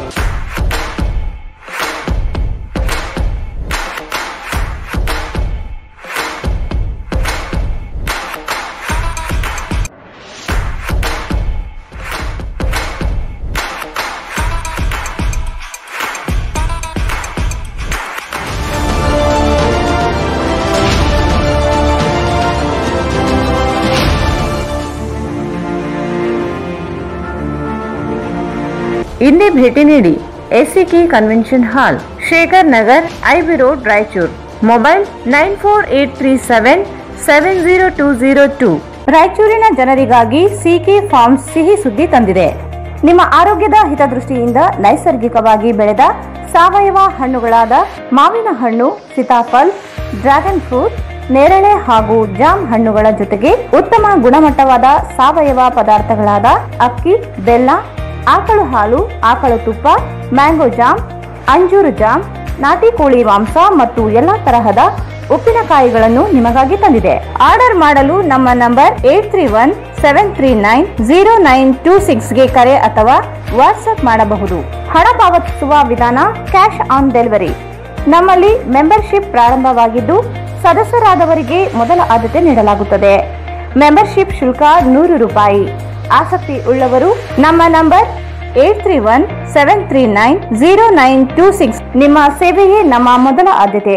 ಇಂದೇ ಭೇಟಿ ನೀಡಿ. SCK convention hall, Shekhar Nagar, IB road, Raichur. Mobile nine four eight three seven seven zero two zero two. ರಾಯಚೂರಿನ ಜನರಿಗಾಗಿ ಸಿಕೆ ಫಾರ್ಮ್ಸ್ ಸಿಹಿ ಸುದ್ದಿ ತಂದಿದೆ. ನಿಮ್ಮ ಆರೋಗ್ಯದ ಹಿತದೃಷ್ಟಿಯಿಂದ ನೈಸರ್ಗಿಕವಾಗಿ ಬೆಳೆದ ಸಾವಯವ ಹಣ್ಣುಗಳಾದ ಮಾವಿನ ಹಣ್ಣು, ಸೀತಾಫಲ್, ಡ್ರ್ಯಾಗನ್ ಫ್ರೂಟ್, ನೇರಳೆ ಹಾಗೂ ಜಾಮ್ ಹಣ್ಣುಗಳ ಜೊತೆಗೆ ಉತ್ತಮ ಗುಣಮಟ್ಟವಾದ ಸಾವಯವ ಪದಾರ್ಥಗಳಾದ ಅಕ್ಕಿ, ಬೆಲ್ಲ, ಆಕಳು ಹಾಲು, ಆಕಳು ತುಪ್ಪ, ಮ್ಯಾಂಗೋ ಜಾಮ್, ಅಂಜೂರು ಜಾಮ್, ನಾಟಿ ಕೋಳಿ ಮಾಂಸ ಮತ್ತು ಎಲ್ಲಾ ತರಹದ ಉಪ್ಪಿನಕಾಯಿಗಳನ್ನು ನಿಮಗಾಗಿ ತಂದಿದೆ. ಆರ್ಡರ್ ಮಾಡಲು ನಮ್ಮ number eight three one seven three nine zero nine two six ಗೆ ಕರೆ ಅಥವಾ ವಾಟ್ಸ್ಆಪ್ ಮಾಡಬಹುದು. ಹಣ ಪಾವತಿಸುವ ವಿಧಾನ ಕ್ಯಾಶ್ ಆನ್ ಡೆಲಿವರಿ. ನಮ್ಮಲ್ಲಿ ಮೆಂಬರ್ಶಿಪ್ ಪ್ರಾರಂಭವಾಗಿದ್ದು ಸದಸ್ಯರಾದವರಿಗೆ ಮೊದಲ ಆದ್ಯತೆ ನೀಡಲಾಗುತ್ತದೆ. ಮೆಂಬರ್ಶಿಪ್ ಶುಲ್ಕ ನೂರು ರೂಪಾಯಿ. ಆಸಕ್ತಿ ಉಳ್ಳವರು ನಮ್ಮ number eight three one seven three nine zero nine two six. ನಿಮ್ಮ ಸೇವೆಯೇ ನಮ್ಮ ಮೊದಲ ಆದ್ಯತೆ.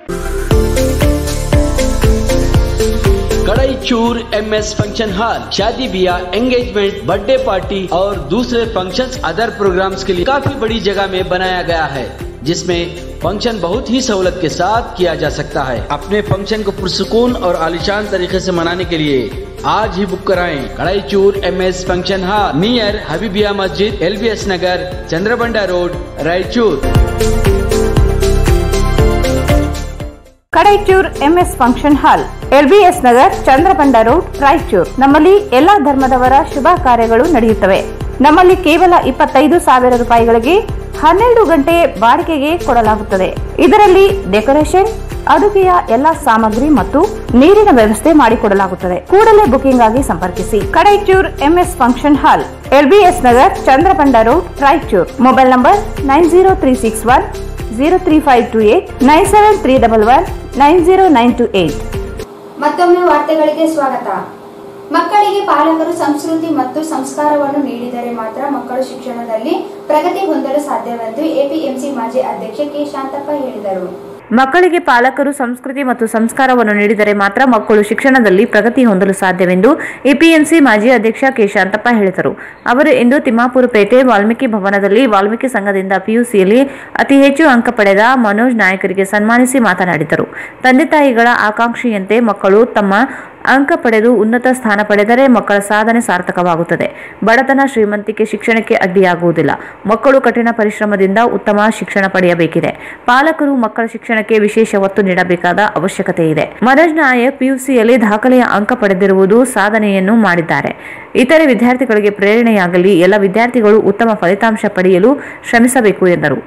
Kadaichur M S function hall शादी ब्याह, एंगेजमेंट, बर्थडे पार्टी और दूसरे फंक्शंस, अदर प्रोग्राम्स के लिए काफी बड़ी जगह में बनाया गया है, जिसमें फंक्शन बहुत ही सहूलत के साथ किया जा सकता है। अपने फंक्शन को पुरसुकून और आलिशान तरीके से मनाने के लिए आज ही बुक कराएं। Kadaichur M S function hall, near Habibia Masjid, L B S Nagar, Chandrabanda road, Raichur. Kadaichur MS function hall, LBS Nagar, Chandrabanda road, Raichur. ನಮ್ಮಲ್ಲಿ ಎಲ್ಲಾ ಧರ್ಮದವರ ಶುಭ ಕಾರ್ಯಗಳು ನಡೆಯುತ್ತವೆ. ನಮ್ಮಲ್ಲಿ ಕೇವಲ ಇಪ್ಪತ್ತೈದು ಸಾವಿರ ರೂಪಾಯಿಗಳಿಗೆ ಹನ್ನೆರಡು ಗಂಟೆ ಬಾಡಿಗೆಗೆ ಕೊಡಲಾಗುತ್ತದೆ. ಇದರಲ್ಲಿ ಡೆಕೋರೇಷನ್, ಅಡುಗೆಯ ಎಲ್ಲಾ ಸಾಮಗ್ರಿ ಮತ್ತು ನೀರಿನ ವ್ಯವಸ್ಥೆ ಮಾಡಿಕೊಡಲಾಗುತ್ತದೆ. ಕೂಡಲೇ ಬುಕಿಂಗ್ ಆಗಿ ಸಂಪರ್ಕಿಸಿ. Kadaichur MS function hall, LBS Nagar, Chandrabanda road, Raichur. Mobile number nine zero three six one zero three five two eight nine seven three double one nine zero nine two eight. ಮತ್ತೊಮ್ಮೆ ವಾರ್ತೆಗಳಿಗೆ ಸ್ವಾಗತ. ಮಕ್ಕಳಿಗೆ ಪಾಲಕರು ಸಂಸ್ಕೃತಿ ಮತ್ತು ಸಂಸ್ಕಾರವನ್ನು ನೀಡಿದರೆ ಮಾತ್ರ ಮಕ್ಕಳು ಶಿಕ್ಷಣದಲ್ಲಿ ಪ್ರಗತಿ ಹೊಂದಲು ಸಾಧ್ಯವೆಂದು ಎಪಿಎಂಸಿ ಮಾಜಿ ಅಧ್ಯಕ್ಷ ಕೆ ಶಾಂತಪ್ಪ ಹೇಳಿದರು. ಮಕ್ಕಳಿಗೆ ಪಾಲಕರು ಸಂಸ್ಕೃತಿ ಮತ್ತು ಸಂಸ್ಕಾರವನ್ನು ನೀಡಿದರೆ ಮಾತ್ರ ಮಕ್ಕಳು ಶಿಕ್ಷಣದಲ್ಲಿ ಪ್ರಗತಿ ಹೊಂದಲು ಸಾಧ್ಯವೆಂದು ಎಪಿಎಂಸಿ ಮಾಜಿ ಅಧ್ಯಕ್ಷ ಕೆ ಶಾಂತಪ್ಪ ಹೇಳಿದರು. ಅವರು ಇಂದು ತಿಮ್ಮಾಪುರ ಪೇಟೆ ವಾಲ್ಮೀಕಿ ಭವನದಲ್ಲಿ ವಾಲ್ಮೀಕಿ ಸಂಘದಿಂದ ಪಿಯುಸಿಯಲ್ಲಿ ಅತಿ ಹೆಚ್ಚು ಅಂಕ ಪಡೆದ ಮನೋಜ್ ನಾಯಕರಿಗೆ ಸನ್ಮಾನಿಸಿ ಮಾತನಾಡಿದರು. ತಂದೆ ತಾಯಿಗಳ ಆಕಾಂಕ್ಷೆಯಂತೆ ಮಕ್ಕಳು ತಮ್ಮ ಅಂಕ ಪಡೆದು ಉನ್ನತ ಸ್ಥಾನ ಪಡೆದರೆ ಮಕ್ಕಳ ಸಾಧನೆ ಸಾರ್ಥಕವಾಗುತ್ತದೆ. ಬಡತನ, ಶ್ರೀಮಂತಿಕೆ ಶಿಕ್ಷಣಕ್ಕೆ ಅಡ್ಡಿಯಾಗುವುದಿಲ್ಲ. ಮಕ್ಕಳು ಕಠಿಣ ಪರಿಶ್ರಮದಿಂದ ಉತ್ತಮ ಶಿಕ್ಷಣ ಪಡೆಯಬೇಕಿದೆ. ಪಾಲಕರು ಮಕ್ಕಳ ಶಿಕ್ಷಣಕ್ಕೆ ವಿಶೇಷ ಒತ್ತು ನೀಡಬೇಕಾದ ಅವಶ್ಯಕತೆ ಇದೆ. ಮನೋಜ್ ನಾಯಕ್ ಪಿಯುಸಿಯಲ್ಲಿ ದಾಖಲೆಯ ಅಂಕ ಪಡೆದಿರುವುದು ಸಾಧನೆಯನ್ನು ಮಾಡಿದ್ದಾರೆ. ಇತರೆ ವಿದ್ಯಾರ್ಥಿಗಳಿಗೆ ಪ್ರೇರಣೆಯಾಗಲಿ. ಎಲ್ಲ ವಿದ್ಯಾರ್ಥಿಗಳು ಉತ್ತಮ ಫಲಿತಾಂಶ ಪಡೆಯಲು ಶ್ರಮಿಸಬೇಕು ಎಂದರು.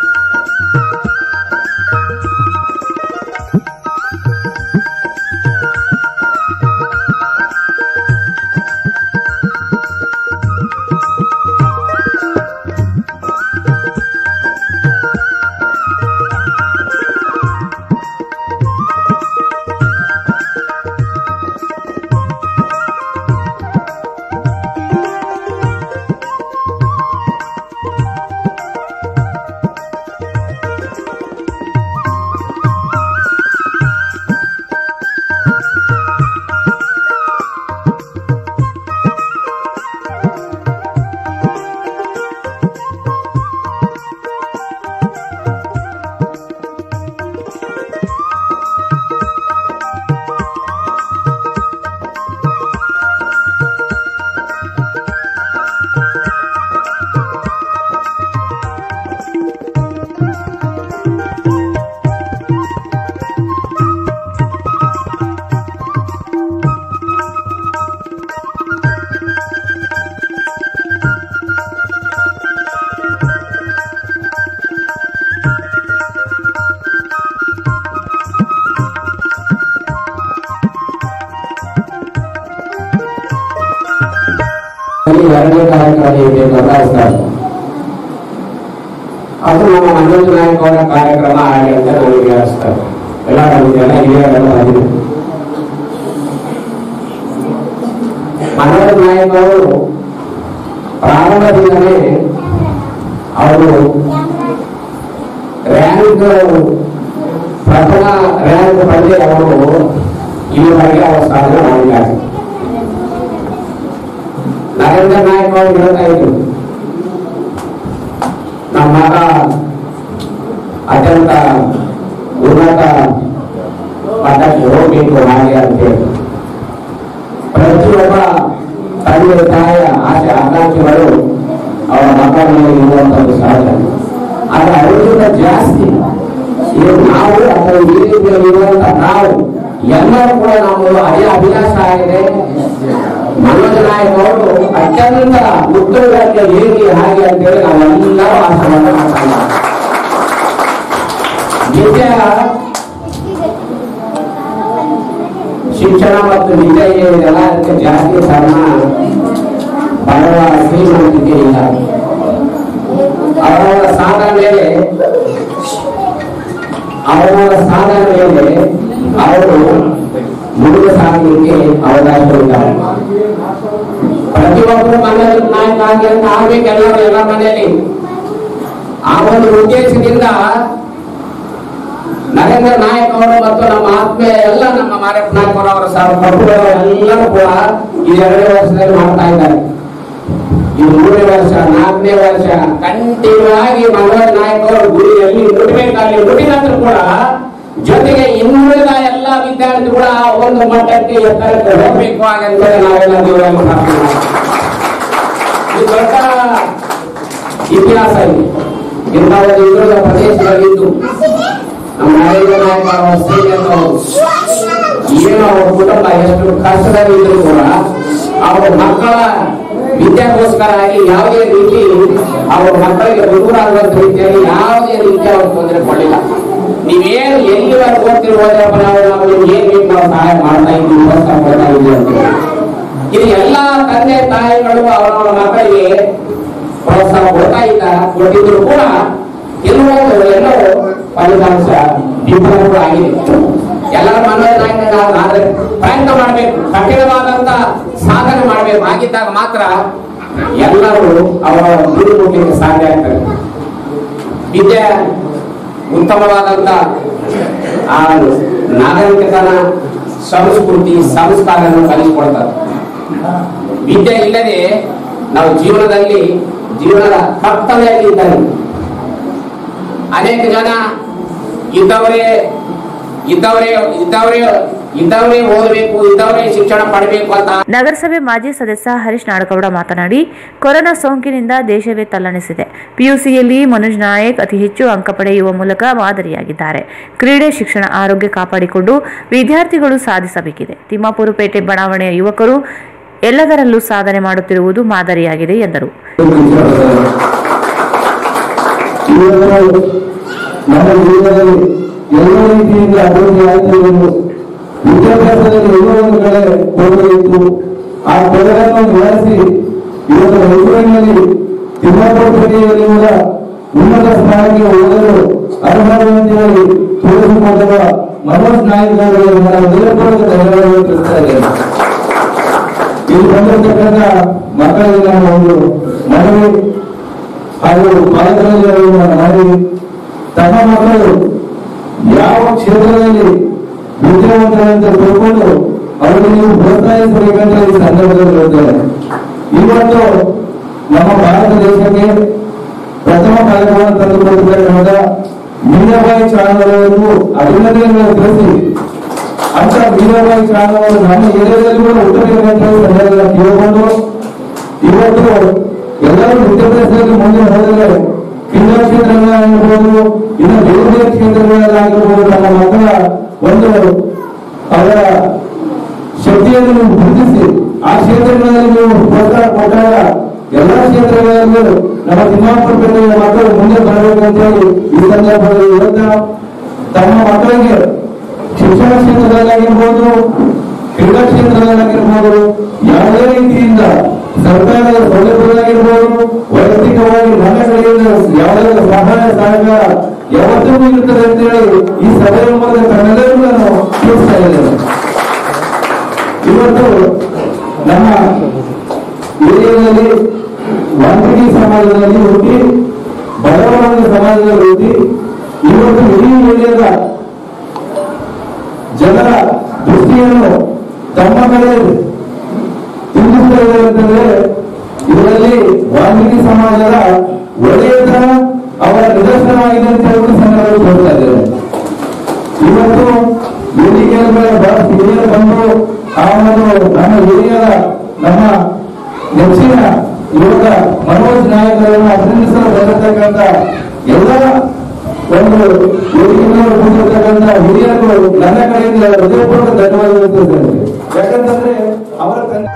ಎರಡನೇ ಕಾರ್ಯಕ್ರಮ ಇದೆ ಬದಲಾಯಿಸ್ತಾರೆ. ಅದು ನಮ್ಮ ಮನೋಜ್ ನಾಯಕ್ ಅವರ ಕಾರ್ಯಕ್ರಮ ಆಗಿ ಅಂತ ನನಗೆ ಅನಿಸ್ತಾರೆ. ಎಲ್ಲ ನಮಗೆಲ್ಲ ಹಿರಿಯರೆಲ್ಲ ಬಂದಿದೆ. ಮನೋಜ್ ನಾಯಕ್ ಅವರು ಪ್ರಾರಂಭದಿಂದಲೇ ಅವರು ರ್ಯಾಂಕ್ ಪ್ರಥಮ ರ್ಯಾಂಕ್ ಪಡೆದು ಅವರು ಇಲ್ಲಿವರೆಗೆ ಅವರ ಸಾಧನೆ ಮಾಡಿದ್ದಾರೆ. ನರೇಂದ್ರ ನಾಯಕ್ ಅವರು ಹೇಳ್ತಾ ಇದ್ರು, ನಮ್ಮ ಮಗ ಅತ್ಯಂತ ಉನ್ನತ ಮಟ್ಟಕ್ಕೆ ಹೋಗಬೇಕು ಹಾಗೆ ಅಂತೇಳಿ ಪ್ರತಿಯೊಬ್ಬ ತಂದೆ ತಾಯಿಯ ಆಸೆ ಆಕಾಂಕ್ಷೆಗಳು ಅವರ ಮಕ್ಕಳಲ್ಲಿ ಇರುವಂತದ್ದು ಸಹಜ. ಆದ್ರೆ ಅವರಿಗಿಂತ ಜಾಸ್ತಿ ಇದು ನಾವು ಅಥವಾ ಈ ರೀತಿಯಲ್ಲಿ ಇರುವಂತ ನಾವು ಎಲ್ಲರೂ ಕೂಡ ನಮ್ಮ ಅದೇ ಅಭ್ಯಾಸ ಆಗಿದೆ. ಮನೋಜ್ ನಾಯಕ್ ಅವರು ಅತ್ಯಂತ ಉತ್ತರಕ್ಕೆ ಹೇಗೆ ಹಾಗೆ ಅಂತೇಳಿ ನಾವೆಲ್ಲರೂ ಆಸೆಯನ್ನು ಮಾಡ್ತಾರೆ. ವಿದ್ಯಾ ಶಿಕ್ಷಣ ಮತ್ತು ವಿದ್ಯೆ ಏನಿದೆಲ್ಲ ಅದಕ್ಕೆ ಜಾಸ್ತಿ ಕಾರಣ ಬರುವ ಶ್ರೀಮಂತಿಕೆ ಇಲ್ಲ. ಅವರವರ ಸಾಧನೆ ಮೇಲೆ ಅವರವರ ಸಾಧನೆ ಮೇಲೆ ಅವರು ಮುಂದೆ ಸಾಗಲಿಕ್ಕೆ ಅವಕಾಶವಿದ್ದಾರೆ. ಪ್ರತಿಯೊಬ್ಬರು ಮನೋಜ್ ನಾಯಕ್ ಆಗಿ ಅಂತ ಆಗ್ಬೇಕೆಲ್ಲರೂ ಎಲ್ಲ ಮನೆಯಲ್ಲಿ ಆ ಒಂದು ಉದ್ದೇಶದಿಂದ ನರೇಂದ್ರ ನಾಯಕ್ ಅವರು ಮತ್ತು ನಮ್ಮ ಆತ್ಮೀಯ ಎಲ್ಲ ನಮ್ಮ ಮಾರಪ್ಪ ನಾಯಕ್ ಅವರ ಪ್ರಭುಗಳು ಎಲ್ಲರೂ ಕೂಡ ಈ ಎರಡನೇ ವರ್ಷದಲ್ಲಿ ಮಾಡ್ತಾ ಇದ್ದಾರೆ. ಇದು ಮೂರನೇ ವರ್ಷ, ನಾಲ್ಕನೇ ವರ್ಷ ಕಂಟಿನ್ಯೂ ಆಗಿ ಮನೋಜ್ ನಾಯಕ್ ಅವರು ಗುರಿಯಲ್ಲಿ ಮುಟ್ಟಬೇಕಾಗಿ ಮುಟ್ಟಿದಂದ್ರೂ ಕೂಡ ಜೊತೆಗೆ ಇನ್ನುಳಿದ ಎಲ್ಲ ವಿದ್ಯಾರ್ಥಿ ಕೂಡ ಒಂದು ಮಟ್ಟಕ್ಕೆ ಎತ್ತರಕ್ಕೆ ಹೋಗಬೇಕು ಹಾಗಂತೇಳಿ ನಾವೆಲ್ಲ ದೇವರನ್ನು ಪ್ರಾರ್ಥನೆ ಮಾಡ್ತೀವಿ. ಇದು ದೊಡ್ಡ ಇತಿಹಾಸ ಇದೆ. ಇಂಥ ಒಂದು ಹಿಂದುಳಿದ ಪ್ರದೇಶದಲ್ಲಿದ್ದು ನಮ್ಮ ನರೇಂದ್ರ ನಾಯಕ ಅವರ ಸೈನ್ಯರು ಏನು ಅವರ ಕುಟುಂಬ ಎಷ್ಟು ಕಷ್ಟದಲ್ಲಿದ್ದರೂ ಕೂಡ ಅವರ ಮಕ್ಕಳ ವಿದ್ಯಾಗೋಸ್ಕರ ಆಗಿ ಯಾವುದೇ ರೀತಿ ಅವರ ಮಕ್ಕಳಿಗೆ ದೂರಾಗುವಂತ ರೀತಿಯಲ್ಲಿ ಯಾವುದೇ ರೀತಿ ಅವರು ತೊಂದರೆ ಕೊಡಲಿಲ್ಲ. ನೀವೇನು ಎಲ್ಲಿವರೆಗೂ ಓದ್ತಿರ್ಬೋದ್ರಪ್ಪ, ನಾವು ನಾವು ಏನ್ ಬೇಕು ನಾವು ಸಹಾಯ ಮಾಡ್ತಾ ಇದ್ದೀವಿ, ಪ್ರೋತ್ಸಾಹ ಕೊಡ್ತಾ ಇದ್ದೀವಿ ಅಂತ. ಇದು ಎಲ್ಲಾ ತಂದೆ ತಾಯಿಗಳು ಅವರವರ ಮಕ್ಕಳಿಗೆ ಪ್ರೋತ್ಸಾಹ ಕೊಡ್ತಾ ಇದ್ದ ಕೊಟ್ಟಿದ್ರು ಕೂಡ ಕೆಲವೊಂದು ಎಲ್ಲೋ ಫಲಿತಾಂಶ ವಿಫಲ ಆಗಿದೆ. ಎಲ್ಲರ ಮನೋರಂಜನೆ ಆದ್ರೆ ಪ್ರಯತ್ನ ಮಾಡಬೇಕು, ಕಠಿಣವಾದಂತ ಸಾಧನೆ ಮಾಡಬೇಕು. ಆಗಿದ್ದಾಗ ಮಾತ್ರ ಎಲ್ಲರೂ ಅವರ ಗುರಿ ಮುಟ್ಟಲಿಕ್ಕೆ ಸಾಧ್ಯ ಆಗ್ತದೆ. ವಿದ್ಯೆ ಉತ್ತಮವಾದಂತ ಆ ನಾಗರಿಕತನ, ಸಂಸ್ಕೃತಿ, ಸಂಸ್ಕಾರವನ್ನು ಕಲಿಸಿಕೊಡ್ತಾರೆ. ವಿದ್ಯೆ ಇಲ್ಲದೆ ನಾವು ಜೀವನದಲ್ಲಿ ಜೀವನದ ಕರ್ತವ್ಯದಲ್ಲಿ ಇದ್ದಾರೆ. ಅನೇಕ ಜನ ಇದ್ದವರೇ ಇದ್ದವರೇ ಇದ್ದವರೇ ಇದ್ದವರೇ ಓದಬೇಕು, ಇದ್ದವರೇ ಶಿಕ್ಷಣ ಪಡೆಯಬೇಕು ಅಂತ. ನಗರಸಭೆ ಮಾಜಿ ಸದಸ್ಯ ಹರೀಶ್ ನಾಡಗೌಡ ಮಾತನಾಡಿ, ಕೊರೋನಾ ಸೋಂಕಿನಿಂದ ದೇಶವೇ ತಲ್ಲಣಿಸಿದೆ. ಪಿಯುಸಿಯಲ್ಲಿ ಮನೋಜ್ ನಾಯಕ್ ಅತಿ ಹೆಚ್ಚು ಅಂಕ ಪಡೆಯುವ ಮೂಲಕ ಮಾದರಿಯಾಗಿದ್ದಾರೆ. ಕ್ರೀಡೆ, ಶಿಕ್ಷಣ, ಆರೋಗ್ಯ ಕಾಪಾಡಿಕೊಂಡು ವಿದ್ಯಾರ್ಥಿಗಳು ಸಾಧಿಸಬೇಕಿದೆ. ತಿಮ್ಮಾಪುರಪೇಟೆ ಬಡಾವಣೆಯ ಯುವಕರು ಎಲ್ಲದರಲ್ಲೂ ಸಾಧನೆ ಮಾಡುತ್ತಿರುವುದು ಮಾದರಿಯಾಗಿದೆ ಎಂದರು. ಎಲ್ಲ ರೀತಿಯಿಂದ ಅಭಿವೃದ್ಧಿ ಆಯ್ತು. ವಿದ್ಯಾಭ್ಯಾಸದಲ್ಲಿ ಎಲ್ಲೋ ಒಂದು ಕಡೆ ಕೊರತೆ ಇತ್ತು. ಆ ಕೊರತೆಯನ್ನು ನಿವಾರಿಸಿ ಇವತ್ತು ಮೈಸೂರಿನಲ್ಲಿ ತಿಮ್ಮಾಪುರಪೇಟೆಯಲ್ಲಿ ಕೂಡ ಉನ್ನತ ಸ್ಥಾನಕ್ಕೆ ಹೋಗಲು ಅರ್ಹರಾಗಿ ತೋರಿಸಿಕೊಂಡಿರುವ ಮನೋಜ್ ನಾಯಕ್ ಅವರಿಗೆ ನಾನು ಹೃದಯಪೂರ್ವಕ ಧನ್ಯವಾದಗಳು ತಿಳಿಸ್ತಾ ಇದ್ದೇನೆ. ಇಲ್ಲಿ ಬಂದಿರತಕ್ಕಂಥ ಮಕ್ಕಳಿಗೆ ನಾನು ಒಂದು ಮನವಿ ಹಾಗೂ ಪಾಲಕರಲ್ಲಿ ಅವರನ್ನು ಮಾಡಿ ತಮ್ಮ ಮಕ್ಕಳು ಯಾವ ಕ್ಷೇತ್ರದಲ್ಲಿ ವಿದ್ಯಾವಂತರಂತ ತಿಳ್ಕೊಂಡು ಅವರಿಗೆ ನೀವು ಪ್ರೋತ್ಸಾಹಿಸಬೇಕಂತ ಈ ಸಂದರ್ಭದಲ್ಲಿ ಹೇಳ್ತಾರೆ. ಇವತ್ತು ನಮ್ಮ ಭಾರತ ದೇಶಕ್ಕೆ ಪ್ರಥಮ ಪದಕವನ್ನು ತಂದುಕೊಟ್ಟಿರ್ತಕ್ಕಂಥ ಮೀರಾಬಾಯಿ ಚಾನೂರವರಿಗೂ ಅಭಿನಂದನೆಗಳನ್ನು ತಿಳಿಸಿ, ಅಂತ ಮೀರಾಬಾಯಿ ಚಾನೂರು ನಮ್ಮ ಏರಿಯಾದಲ್ಲಿ ಕೂಡ ಹುಟ್ಟಬೇಕಂತ ಸಂದರ್ಭದಲ್ಲಿ ಕೇಳಿಕೊಂಡು ಇವತ್ತು ಎಲ್ಲರೂ ವಿದ್ಯಾಭ್ಯಾಸದಲ್ಲಿ ಮುಂದೆ ಹೋದರೆ ಕ್ರೀಡಾ ಕ್ಷೇತ್ರಗಳಾಗಿರ್ಬೋದು, ಇನ್ನು ಬೇರೆ ಬೇರೆ ಕ್ಷೇತ್ರಗಳಾಗಿರ್ಬೋದು, ನಮ್ಮ ಮಕ್ಕಳ ಒಂದು ಅವರ ಶಕ್ತಿಯನ್ನು ನೀವು ಗುರುತಿಸಿ ಆ ಕ್ಷೇತ್ರಗಳಲ್ಲಿ ನೀವು ಪ್ರೋತ್ಸಾಹ ಕೊಟ್ಟಾಗ ಎಲ್ಲಾ ಕ್ಷೇತ್ರಗಳಲ್ಲೂ ನಮ್ಮ ತಿಮ್ಮಾಪುರಪೇಟೆಯ ಮಕ್ಕಳು ಮುಂದೆ ಬರಬೇಕಂತ ಹೇಳಿ ಈ ಸಂದರ್ಭದಲ್ಲಿ ಇವತ್ತ ತಮ್ಮ ಮಕ್ಕಳಿಗೆ ಶಿಕ್ಷಣ ಕ್ಷೇತ್ರದಲ್ಲಾಗಿರ್ಬೋದು, ಕ್ರೀಡಾ ಕ್ಷೇತ್ರದಲ್ಲಾಗಿರ್ಬೋದು, ಯಾವುದೇ ರೀತಿಯಿಂದ ಸರ್ಕಾರದ ಸೌಲಭ್ಯಗಳಾಗಿರ್ಬೋದು, ವೈಯಕ್ತಿಕವಾಗಿ ನನ್ನ ಕಡೆಯಿಂದ ಯಾವುದೇ ಸಹಾಯ ಸಹಕಾರ ಯಾವತ್ತೂ ಇರುತ್ತದೆ ಅಂತ ಹೇಳಿ ಈ ಸಭೆಯ ಮೂಲಕ ತಮ್ಮೆಲ್ಲರಿಗೂ ನಾನು ತಿಳಿಸ್ತಾ ಇದ್ದೇನೆ. ಇವತ್ತು ನಮ್ಮ ಏರಿಯಾದಲ್ಲಿ ವಾಲ್ಮೀಕಿ ಸಮಾಜದಲ್ಲಿ ಹುಟ್ಟಿ, ಬಡವರ ಸಮಾಜದಲ್ಲಿ ಹುಟ್ಟಿ, ಇವತ್ತು ಇಡೀ ಏರಿಯಾದ ಜನರ ದೃಷ್ಟಿಯನ್ನು ತಮ್ಮ ಕಡೆ ತುಂಬಿಸ್ತಾ ಇದ್ದಾರೆ ಅಂತಂದ್ರೆ ಇದರಲ್ಲಿ ವಾಲ್ಮೀಕಿ ಸಮಾಜದ ಒಳ್ಳೆಯತನ ಅವರ ನಿದರ್ಶನವಾಗಿದೆ ಅಂತ ಹೇಳಿ ಸಂದರ್ಭದಲ್ಲಿ ತೋರ್ತಾ ಇದ್ದಾರೆ. ಇವತ್ತು ವೇದಿಕೆಯ ಮೇಲೆ ಬಹಳಷ್ಟು ಹಿರಿಯರು ಬಂದು ಆ ಒಂದು ನಮ್ಮ ಹಿರಿಯರ ನಮ್ಮ ನೆಚ್ಚಿನ ಯುವಕ ಮನೋಜ್ ನಾಯಕರನ್ನು ಅಭಿನಂದಿಸಲು ಬರತಕ್ಕಂಥ ಎಲ್ಲ ಒಂದು ವೇದಿಕೆ ಮೇಲೆ ಬಂದಿರತಕ್ಕಂಥ ಹಿರಿಯರು ನನ್ನ ಕಡೆಯಿಂದ ಹೃದಯಪೂರ್ವಕ ಧನ್ಯವಾದಗಳು ತಿಳಿಸಿದ್ದಾರೆ. ಯಾಕಂತಂದ್ರೆ ಅವರ ತಂದೆ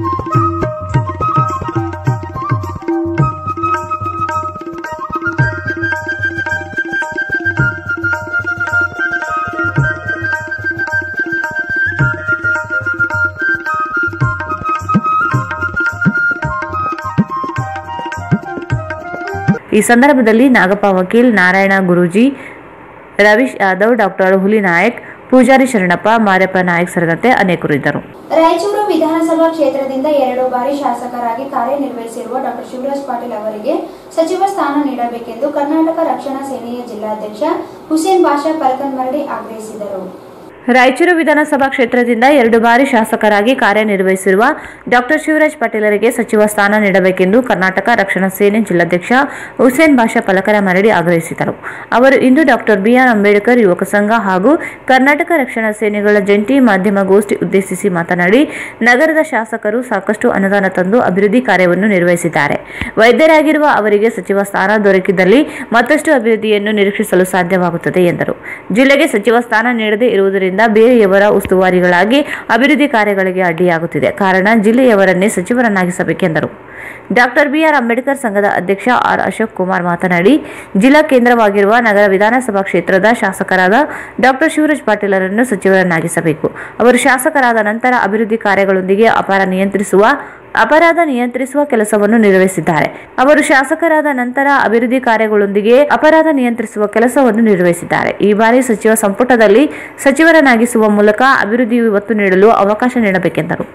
ಈ ಸಂದರ್ಭದಲ್ಲಿ ನಾಗಪ್ಪ ವಕೀಲ್, ನಾರಾಯಣ ಗುರೂಜಿ, ರವೀಶ್ ಯಾದವ್, ಡಾಕ್ಟರ್ ಹುಲಿ ನಾಯಕ್, ಪೂಜಾರಿ ಶರಣಪ್ಪ, ಮಾರ್ಯಪ್ಪ ನಾಯಕ್ ಸೇರಿದಂತೆ ಅನೇಕರು ಇದ್ದರು. ರಾಯಚೂರು ವಿಧಾನಸಭಾ ಕ್ಷೇತ್ರದಿಂದ ಎರಡು ಬಾರಿ ಶಾಸಕರಾಗಿ ಕಾರ್ಯನಿರ್ವಹಿಸಿರುವ ಡಾಕ್ಟರ್ ಶಿವರಾಜ್ ಪಾಟೀಲ್ ಅವರಿಗೆ ಸಚಿವ ಸ್ಥಾನ ನೀಡಬೇಕೆಂದು ಕರ್ನಾಟಕ ರಕ್ಷಣಾ ಸೇನೆಯ ಜಿಲ್ಲಾಧ್ಯಕ್ಷ ಹುಸೇನ್ ಬಾಷಾ ಪಲ್ಕನ್ಮರಡಿ ಆಗ್ರಹಿಸಿದರು. ರಾಯಚೂರು ವಿಧಾನಸಭಾ ಕ್ಷೇತ್ರದಿಂದ ಎರಡು ಬಾರಿ ಶಾಸಕರಾಗಿ ಕಾರ್ಯನಿರ್ವಹಿಸಿರುವ ಡಾಕ್ಟರ್ ಶಿವರಾಜ್ ಪಾಟೀಲರಿಗೆ ಸಚಿವ ಸ್ಥಾನ ನೀಡಬೇಕೆಂದು ಕರ್ನಾಟಕ ರಕ್ಷಣಾ ಸೇನೆ ಜಿಲ್ಲಾಧ್ಯಕ್ಷ ಹುಸೇನ್ ಬಾಷಾ ಪಲಕರ ಮರಡಿ ಆಗ್ರಹಿಸಿದರು. ಅವರು ಇಂದು ಡಾಕ್ಟರ್ ಬಿಆರ್ ಅಂಬೇಡ್ಕರ್ ಯುವಕ ಸಂಘ ಹಾಗೂ ಕರ್ನಾಟಕ ರಕ್ಷಣಾ ಸೇನೆಗಳ ಜಂಟಿ ಮಾಧ್ಯಮಗೋಷ್ಠಿ ಉದ್ದೇಶಿಸಿ ಮಾತನಾಡಿ, ನಗರದ ಶಾಸಕರು ಸಾಕಷ್ಟು ಅನುದಾನ ತಂದು ಅಭಿವೃದ್ಧಿ ಕಾರ್ಯವನ್ನು ನಿರ್ವಹಿಸಿದ್ದಾರೆ. ವೈದ್ಯರಾಗಿರುವ ಅವರಿಗೆ ಸಚಿವ ಸ್ಥಾನ ದೊರಕಿದಲ್ಲಿ ಮತ್ತಷ್ಟು ಅಭಿವೃದ್ಧಿಯನ್ನು ನಿರೀಕ್ಷಿಸಲು ಸಾಧ್ಯವಾಗುತ್ತದೆ ಎಂದರು. ಜಿಲ್ಲೆಗೆ ಸಚಿವ ಸ್ಥಾನ ನೀಡದೇ ಇರುವುದರಿಂದ ಬೇರೆಯವರ ಉಸ್ತುವಾರಿಗಳಾಗಿ ಅಭಿವೃದ್ಧಿ ಕಾರ್ಯಗಳಿಗೆ ಅಡ್ಡಿಯಾಗುತ್ತಿದೆ. ಕಾರಣ ಜಿಲ್ಲೆಯವರನ್ನೇ ಸಚಿವರನ್ನಾಗಿಸಬೇಕೆಂದರು. ಡಾಕ್ಟರ್ ಬಿಆರ್ ಅಂಬೇಡ್ಕರ್ ಸಂಘದ ಅಧ್ಯಕ್ಷ ಆರ್ ಅಶೋಕ್ ಕುಮಾರ್ ಮಾತನಾಡಿ, ಜಿಲ್ಲಾ ಕೇಂದ್ರವಾಗಿರುವ ನಗರ ವಿಧಾನಸಭಾ ಕ್ಷೇತ್ರದ ಶಾಸಕರಾದ ಡಾಕ್ಟರ್ ಶಿವರಾಜ್ ಪಾಟೀಲರನ್ನು ಸಚಿವರನ್ನಾಗಿಸಬೇಕು. ಅವರು ಶಾಸಕರಾದ ನಂತರ ಅಭಿವೃದ್ಧಿ ಕಾರ್ಯಗಳೊಂದಿಗೆ ಅಪಾರ ನಿಯಂತ್ರಿಸುವ ಅಪರಾಧ ನಿಯಂತ್ರಿಸುವ ಕೆಲಸವನ್ನು ನಿರ್ವಹಿಸಿದ್ದಾರೆ. ಅವರು ಶಾಸಕರಾದ ನಂತರ ಅಭಿವೃದ್ಧಿ ಕಾರ್ಯಗಳೊಂದಿಗೆ ಅಪರಾಧ ನಿಯಂತ್ರಿಸುವ ಕೆಲಸವನ್ನು ನಿರ್ವಹಿಸಿದ್ದಾರೆ. ಈ ಬಾರಿ ಸಚಿವ ಸಂಪುಟದಲ್ಲಿ ಸಚಿವರನ್ನಾಗಿಸುವ ಮೂಲಕ ಅಭಿವೃದ್ಧಿ ಒತ್ತು ನೀಡಲು ಅವಕಾಶ ನೀಡಬೇಕೆಂದರು.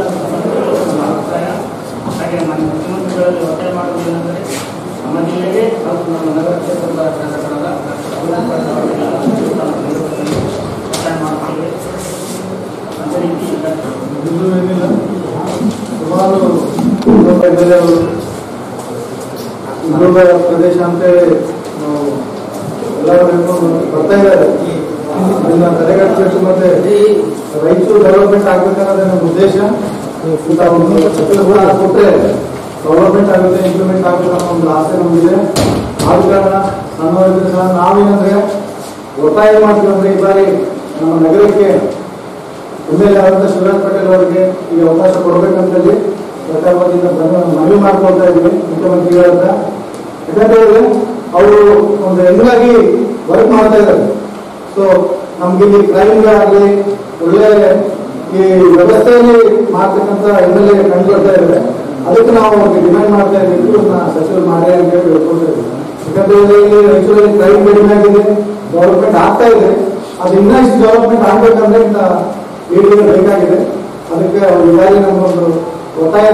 ಸುಮಾರು ಪ್ರದೇಶ ಅಂತೇಳಿ ನಾವು ಎಲ್ಲರೂ ಬರ್ತಾ ಇದ್ದಾರೆ. ಇದನ್ನ ತಡೆಗಟ್ಟಬೇಕು ಮತ್ತೆ ರಾಯಚೂರು ಡೆವಲಪ್ಮೆಂಟ್ ಆಗ್ಬೇಕನ್ನೋದೇ ನಮ್ಮ ಉದ್ದೇಶ. ಕೊಟ್ಟರೆ ಡೆವಲಪ್ಮೆಂಟ್ ಆಗುತ್ತೆ, ಇಂಪ್ಲಿಮೆಂಟ್ ಆಗುತ್ತೆ ಅನ್ನೋ ಒಂದು ಆಸೆ ನಮಗಿದೆ. ಆದ ಕಾರಣ ನಮ್ಮ ನಾವೇನಂದ್ರೆ ಒತ್ತಾಯ ಮಾಡ್ತೀವಿ ಅಂದ್ರೆ ಈ ಬಾರಿ ನಮ್ಮ ನಗರಕ್ಕೆ ಎಮ್ ಎಲ್ ಎ ಆದಂಥ ಶಿವರಾಜ್ ಪಾಟೀಲ್ ಅವರಿಗೆ ಈ ಅವಕಾಶ ಕೊಡಬೇಕಂತೇಳಿ ಸರ್ಕಾರ ವತಿಯಿಂದ ಮನವಿ ಮಾಡ್ಕೊಳ್ತಾ ಇದ್ವಿ ಮುಖ್ಯಮಂತ್ರಿಗಳಂತ. ಯಾಕಂತ ಹೇಳಿದ್ರೆ ಅವರು ಒಂದು ಹೆಂಗಾಗಿ ವರ್ಕ್ ಮಾಡ್ತಾ ಇದ್ದಾರೆ. ಸೊ ನಮ್ಗೆ ಇಲ್ಲಿ ಕ್ರೈಮ್ ಆಗಲಿ ಒಳ್ಳೆ ಈ ವ್ಯವಸ್ಥೆಯಲ್ಲಿ ಮಾಡ್ತಕ್ಕಂಥ ಎಮ್ ಎಲ್ ಎ ಕಂಡು ಬರ್ತಾ ಇದ್ದಾರೆ. ಅದಕ್ಕೆ ನಾವು ಅವ್ರಿಗೆ ಡಿಮ್ಯಾಂಡ್ ಮಾಡ್ತಾ ಇದ್ದೀವಿ, ಸಚಿವರು ಮಾಡಿ ಅಂತ ಹೇಳಿ ಹೇಳ್ಕೊಳ್ತಾ ಇದ್ದೀವಿ. ಯಾಕಂತ ಹೇಳಿದ್ರೆ ಇಲ್ಲಿ ರಾಯಚೂರಲ್ಲಿ ಕ್ರೈಮ್ ಕಡಿಮೆ ಆಗಿದೆ, ಡೆವಲಪ್ಮೆಂಟ್ ಆಗ್ತಾ ಇದೆ. ಅದು ಇನ್ನೂ ಇಷ್ಟು ಡೆವಲಪ್ಮೆಂಟ್ ಆಗ್ಬೇಕಂದ್ರೆ ಇಂಥ ಏರಿಯಾ ಬೇಕಾಗಿದೆ. ಅದಕ್ಕೆ ಅವ್ರು ಈಗಾಗಲೇ ನಮ್ಮೊಂದು ಒತ್ತಾಯ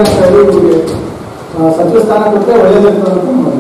ಸಚಿವ ಸ್ಥಾನ ಕೊಟ್ಟರೆ ಒಳ್ಳೆಯದಿರ್ತದೆ.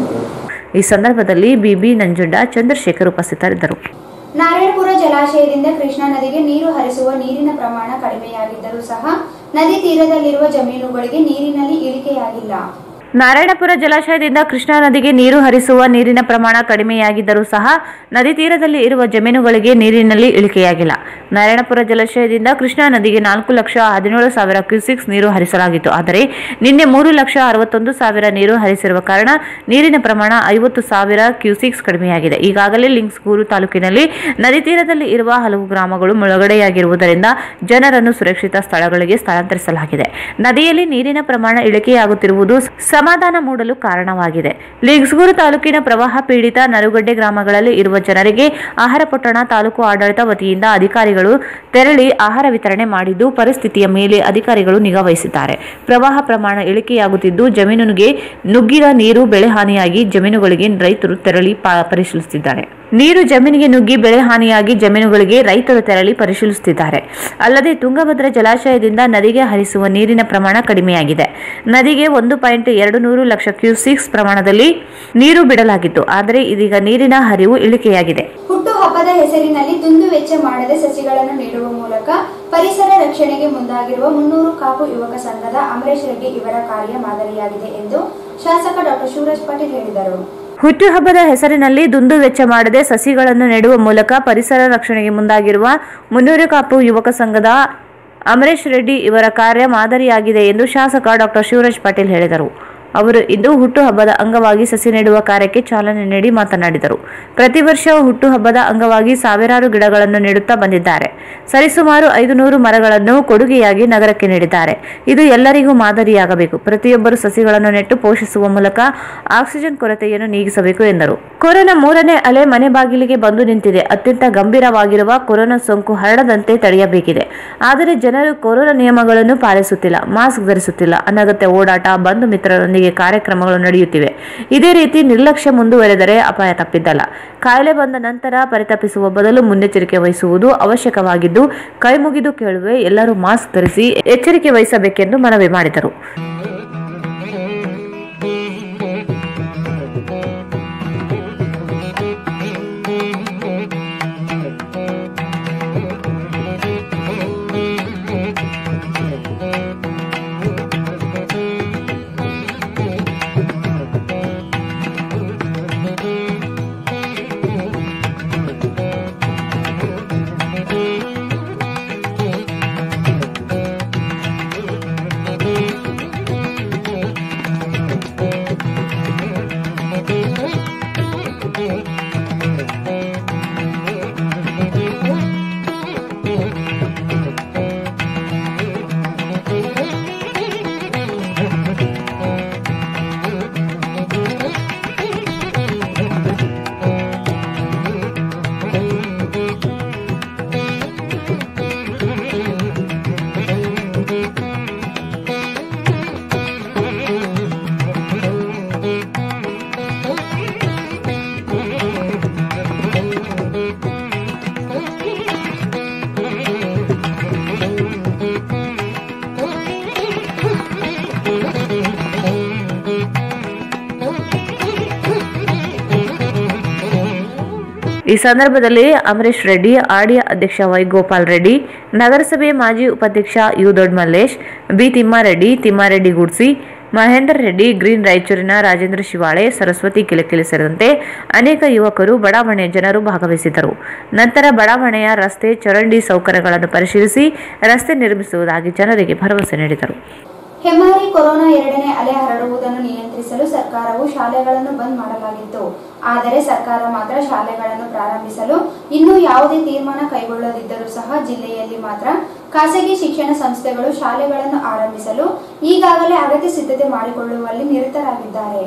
ಈ ಸಂದರ್ಭದಲ್ಲಿ ಬಿಬಿ ನಂಜುಂಡ, ಚಂದ್ರಶೇಖರ್ ಉಪಸ್ಥಿತರಿದ್ದರು. ನಾರಾಯಣಪುರ ಜಲಾಶಯದಿಂದ ಕೃಷ್ಣಾ ನದಿಗೆ ನೀರು ಹರಿಸುವ ನೀರಿನ ಪ್ರಮಾಣ ಕಡಿಮೆಯಾಗಿದ್ದರೂ ಸಹ ನದಿ ತೀರದಲ್ಲಿರುವ ಜಮೀನುಗಳಿಗೆ ನೀರಿನಲ್ಲಿ ಇಳಿಕೆಯಾಗಿಲ್ಲ. ನಾರಾಯಣಪುರ ಜಲಾಶಯದಿಂದ ಕೃಷ್ಣಾ ನದಿಗೆ ನೀರು ಹರಿಸುವ ನೀರಿನ ಪ್ರಮಾಣ ಕಡಿಮೆಯಾಗಿದ್ದರೂ ಸಹ ನದಿ ತೀರದಲ್ಲಿ ಇರುವ ಜಮೀನುಗಳಿಗೆ ನೀರಿನಲ್ಲಿ ಇಳಿಕೆಯಾಗಿಲ್ಲ. ನಾರಾಯಣಪುರ ಜಲಾಶಯದಿಂದ ಕೃಷ್ಣಾ ನದಿಗೆ ನಾಲ್ಕು ಲಕ್ಷ ಹದಿನೇಳು ಸಾವಿರ ಕ್ಯೂಸಿಕ್ಸ್ ನೀರು ಹರಿಸಲಾಗಿತ್ತು. ಆದರೆ ನಿನ್ನೆ ಮೂರು ಲಕ್ಷ ಅರವತ್ತೊಂದು ಸಾವಿರ ನೀರು ಹರಿಸಿರುವ ಕಾರಣ ನೀರಿನ ಪ್ರಮಾಣ ಐವತ್ತು ಸಾವಿರ ಕ್ಯೂಸಿಕ್ಸ್ ಕಡಿಮೆಯಾಗಿದೆ. ಈಗಾಗಲೇ ಲಿಂಗಸ್ಗೂರು ತಾಲೂಕಿನಲ್ಲಿ ನದಿ ತೀರದಲ್ಲಿ ಇರುವ ಹಲವು ಗ್ರಾಮಗಳು ಮುಳುಗಡೆಯಾಗಿರುವುದರಿಂದ ಜನರನ್ನು ಸುರಕ್ಷಿತ ಸ್ಥಳಗಳಿಗೆ ಸ್ಥಳಾಂತರಿಸಲಾಗಿದೆ. ನದಿಯಲ್ಲಿ ನೀರಿನ ಪ್ರಮಾಣ ಇಳಿಕೆಯಾಗುತ್ತಿರುವುದು ಸಮಾಧಾನ ಮೂಡಲು ಕಾರಣವಾಗಿದೆ. ಲಿಂಗಸ್ಗೂರು ತಾಲೂಕಿನ ಪ್ರವಾಹ ಪೀಡಿತ ನರುಗಡ್ಡೆ ಗ್ರಾಮಗಳಲ್ಲಿ ಇರುವ ಜನರಿಗೆ ಆಹಾರ ಪೊಟ್ಟಣ ತಾಲೂಕು ಆಡಳಿತ ವತಿಯಿಂದ ಅಧಿಕಾರಿಗಳು ತೆರಳಿ ಆಹಾರ ವಿತರಣೆ ಮಾಡಿದ್ದು ಪರಿಸ್ಥಿತಿಯ ಮೇಲೆ ಅಧಿಕಾರಿಗಳು ನಿಗಾ ವಹಿಸಿದ್ದಾರೆ. ಪ್ರವಾಹ ಪ್ರಮಾಣ ಇಳಿಕೆಯಾಗುತ್ತಿದ್ದು ಜಮೀನಿಗೆ ನುಗ್ಗಿದ ನೀರು ಬೆಳೆ ಹಾನಿಯಾಗಿ ಜಮೀನುಗಳಿಗೆ ರೈತರು ತೆರಳಿ ಪರಿಶೀಲಿಸುತ್ತಿದ್ದಾರೆ. ನೀರು ಜಮೀನಿಗೆ ನುಗ್ಗಿ ಬೆಳೆ ಹಾನಿಯಾಗಿ ಜಮೀನುಗಳಿಗೆ ರೈತರು ತೆರಳಿ ಪರಿಶೀಲಿಸುತ್ತಿದ್ದಾರೆ. ಅಲ್ಲದೆ ತುಂಗಭದ್ರಾ ಜಲಾಶಯದಿಂದ ನದಿಗೆ ಹರಿಸುವ ನೀರಿನ ಪ್ರಮಾಣ ಕಡಿಮೆಯಾಗಿದೆ. ನದಿಗೆ ಒಂದು ಪಾಯಿಂಟ್ ಎರಡು ನೂರು ಲಕ್ಷ ಕ್ಯೂಸಿಕ್ಸ್ ಪ್ರಮಾಣದಲ್ಲಿ ನೀರು ಬಿಡಲಾಗಿತ್ತು. ಆದರೆ ಇದೀಗ ನೀರಿನ ಹರಿವು ಇಳಿಕೆಯಾಗಿದೆ. ಹುಟ್ಟು ಹಬ್ಬದ ಹೆಸರಿನಲ್ಲಿ ದುಂದು ವೆಚ್ಚ ಮಾಡದೆ ಸಸಿಗಳನ್ನು ನೀಡುವ ಮೂಲಕ ಪರಿಸರ ರಕ್ಷಣೆಗೆ ಮುಂದಾಗಿರುವ ಮುನ್ನೂರು ಕಾಪು ಯುವಕ ಸಂಘದ ಅಮರೇಶ್ ರೆಡ್ಡಿ ಇವರ ಕಾರ್ಯ ಮಾದರಿಯಾಗಿದೆ ಎಂದು ಶಾಸಕ ಡಾಕ್ಟರ್ ಶಿವರಾಜ್ ಪಾಟೀಲ್ ಹೇಳಿದರು. ಹುಟ್ಟುಹಬ್ಬದ ಹೆಸರಿನಲ್ಲಿ ದುಂದು ವೆಚ್ಚ ಮಾಡದೆ ಸಸಿಗಳನ್ನು ನೆಡುವ ಮೂಲಕ ಪರಿಸರ ರಕ್ಷಣೆಗೆ ಮುಂದಾಗಿರುವ ಮುನ್ನೂರು ಕಾಪು ಯುವಕ ಸಂಘದ ಅಮರೇಶ್ ರೆಡ್ಡಿ ಇವರ ಕಾರ್ಯ ಮಾದರಿಯಾಗಿದೆ ಎಂದು ಶಾಸಕ ಡಾಕ್ಟರ್ ಶಿವರಾಜ್ ಪಾಟೀಲ್ ಹೇಳಿದರು. ಅವರು ಇಂದು ಹುಟ್ಟುಹಬ್ಬದ ಅಂಗವಾಗಿ ಸಸಿ ನೆಡುವ ಕಾರ್ಯಕ್ಕೆ ಚಾಲನೆ ನೀಡಿ ಮಾತನಾಡಿದರು. ಪ್ರತಿ ವರ್ಷ ಹುಟ್ಟುಹಬ್ಬದ ಅಂಗವಾಗಿ ಸಾವಿರಾರು ಗಿಡಗಳನ್ನು ನೆಡುತ್ತಾ ಬಂದಿದ್ದಾರೆ. ಸರಿಸುಮಾರು ಐದು ನೂರು ಮರಗಳನ್ನು ಕೊಡುಗೆಯಾಗಿ ನಗರಕ್ಕೆ ನೀಡಿದ್ದಾರೆ. ಇದು ಎಲ್ಲರಿಗೂ ಮಾದರಿಯಾಗಬೇಕು. ಪ್ರತಿಯೊಬ್ಬರು ಸಸಿಗಳನ್ನು ನೆಟ್ಟು ಪೋಷಿಸುವ ಮೂಲಕ ಆಕ್ಸಿಜನ್ ಕೊರತೆಯನ್ನು ನೀಗಿಸಬೇಕು ಎಂದರು. ಕೊರೋನಾ ಮೂರನೇ ಅಲೆ ಮನೆ ಬಾಗಿಲಿಗೆ ಬಂದು ನಿಂತಿದೆ. ಅತ್ಯಂತ ಗಂಭೀರವಾಗಿರುವ ಕೊರೋನಾ ಸೋಂಕು ಹರಡದಂತೆ ತಡೆಯಬೇಕಿದೆ. ಆದರೆ ಜನರು ಕೊರೋನಾ ನಿಯಮಗಳನ್ನು ಪಾಲಿಸುತ್ತಿಲ್ಲ, ಮಾಸ್ಕ್ ಧರಿಸುತ್ತಿಲ್ಲ, ಅನಗತ್ಯ ಓಡಾಟ, ಬಂಧು ಮಿತ್ರರೊಂದಿಗೆ ಕಾರ್ಯಕ್ರಮಗಳು ನಡೆಯುತ್ತಿವೆ. ಇದೇ ರೀತಿ ನಿರ್ಲಕ್ಷ್ಯ ಮುಂದುವರೆದರೆ ಅಪಾಯ ತಪ್ಪಿದ್ದಲ್ಲ. ಕಾಯಿಲೆ ಬಂದ ನಂತರ ಪರಿತಪಿಸುವ ಬದಲು ಮುನ್ನೆಚ್ಚರಿಕೆ ವಹಿಸುವುದು ಅವಶ್ಯಕವಾಗಿದ್ದು ಕೈ ಮುಗಿದು ಕೇಳುವೆ, ಎಲ್ಲರೂ ಮಾಸ್ಕ್ ಧರಿಸಿ ಎಚ್ಚರಿಕೆ ವಹಿಸಬೇಕೆಂದು ಮನವಿ ಮಾಡಿದರು. ಈ ಸಂದರ್ಭದಲ್ಲಿ ಅಮರೇಶ್ ರೆಡ್ಡಿ, ಆರ್ಡಿಎ ಅಧ್ಯಕ್ಷ ವೈ ಗೋಪಾಲ್ ರೆಡ್ಡಿ, ನಗರಸಭೆ ಮಾಜಿ ಉಪಾಧ್ಯಕ್ಷ U Dodda Mallesh, B Thimmareddy, Thimmareddy Gudsi, Mahender Reddy, green ರಾಯಚೂರಿನ ರಾಜೇಂದ್ರ ಶಿವಾಳೆ, ಸರಸ್ವತಿ ಕಿಲಕಿಲಿ ಸೇರಿದಂತೆ ಅನೇಕ ಯುವಕರು, ಬಡಾವಣೆಯ ಜನರು ಭಾಗವಹಿಸಿದ್ದರು. ನಂತರ ಬಡಾವಣೆಯ ರಸ್ತೆ ಚರಂಡಿ ಸೌಕರ್ಯಗಳನ್ನು ಪರಿಶೀಲಿಸಿ ರಸ್ತೆ ನಿರ್ಮಿಸುವುದಾಗಿ ಜನರಿಗೆ ಭರವಸೆ ನೀಡಿದರು. ಹೆಮ್ಮಾರಿ ಕೊರೋನಾ ಎರಡನೇ ಅಲೆ ಹರಡುವುದನ್ನು ನಿಯಂತ್ರಿಸಲು ಸರ್ಕಾರವು ಶಾಲೆಗಳನ್ನು ಬಂದ್ ಮಾಡಲಾಗಿತ್ತು. ಆದರೆ ಸರ್ಕಾರ ಮಾತ್ರ ಶಾಲೆಗಳನ್ನು ಪ್ರಾರಂಭಿಸಲು ಇನ್ನೂ ಯಾವುದೇ ತೀರ್ಮಾನ ಕೈಗೊಳ್ಳದಿದ್ದರೂ ಸಹ ಜಿಲ್ಲೆಯಲ್ಲಿ ಮಾತ್ರ ಖಾಸಗಿ ಶಿಕ್ಷಣ ಸಂಸ್ಥೆಗಳು ಶಾಲೆಗಳನ್ನು ಆರಂಭಿಸಲು ಈಗಾಗಲೇ ಅಗತ್ಯ ಸಿದ್ಧತೆ ಮಾಡಿಕೊಳ್ಳುವಲ್ಲಿ ನಿರತರಾಗಿದ್ದಾರೆ.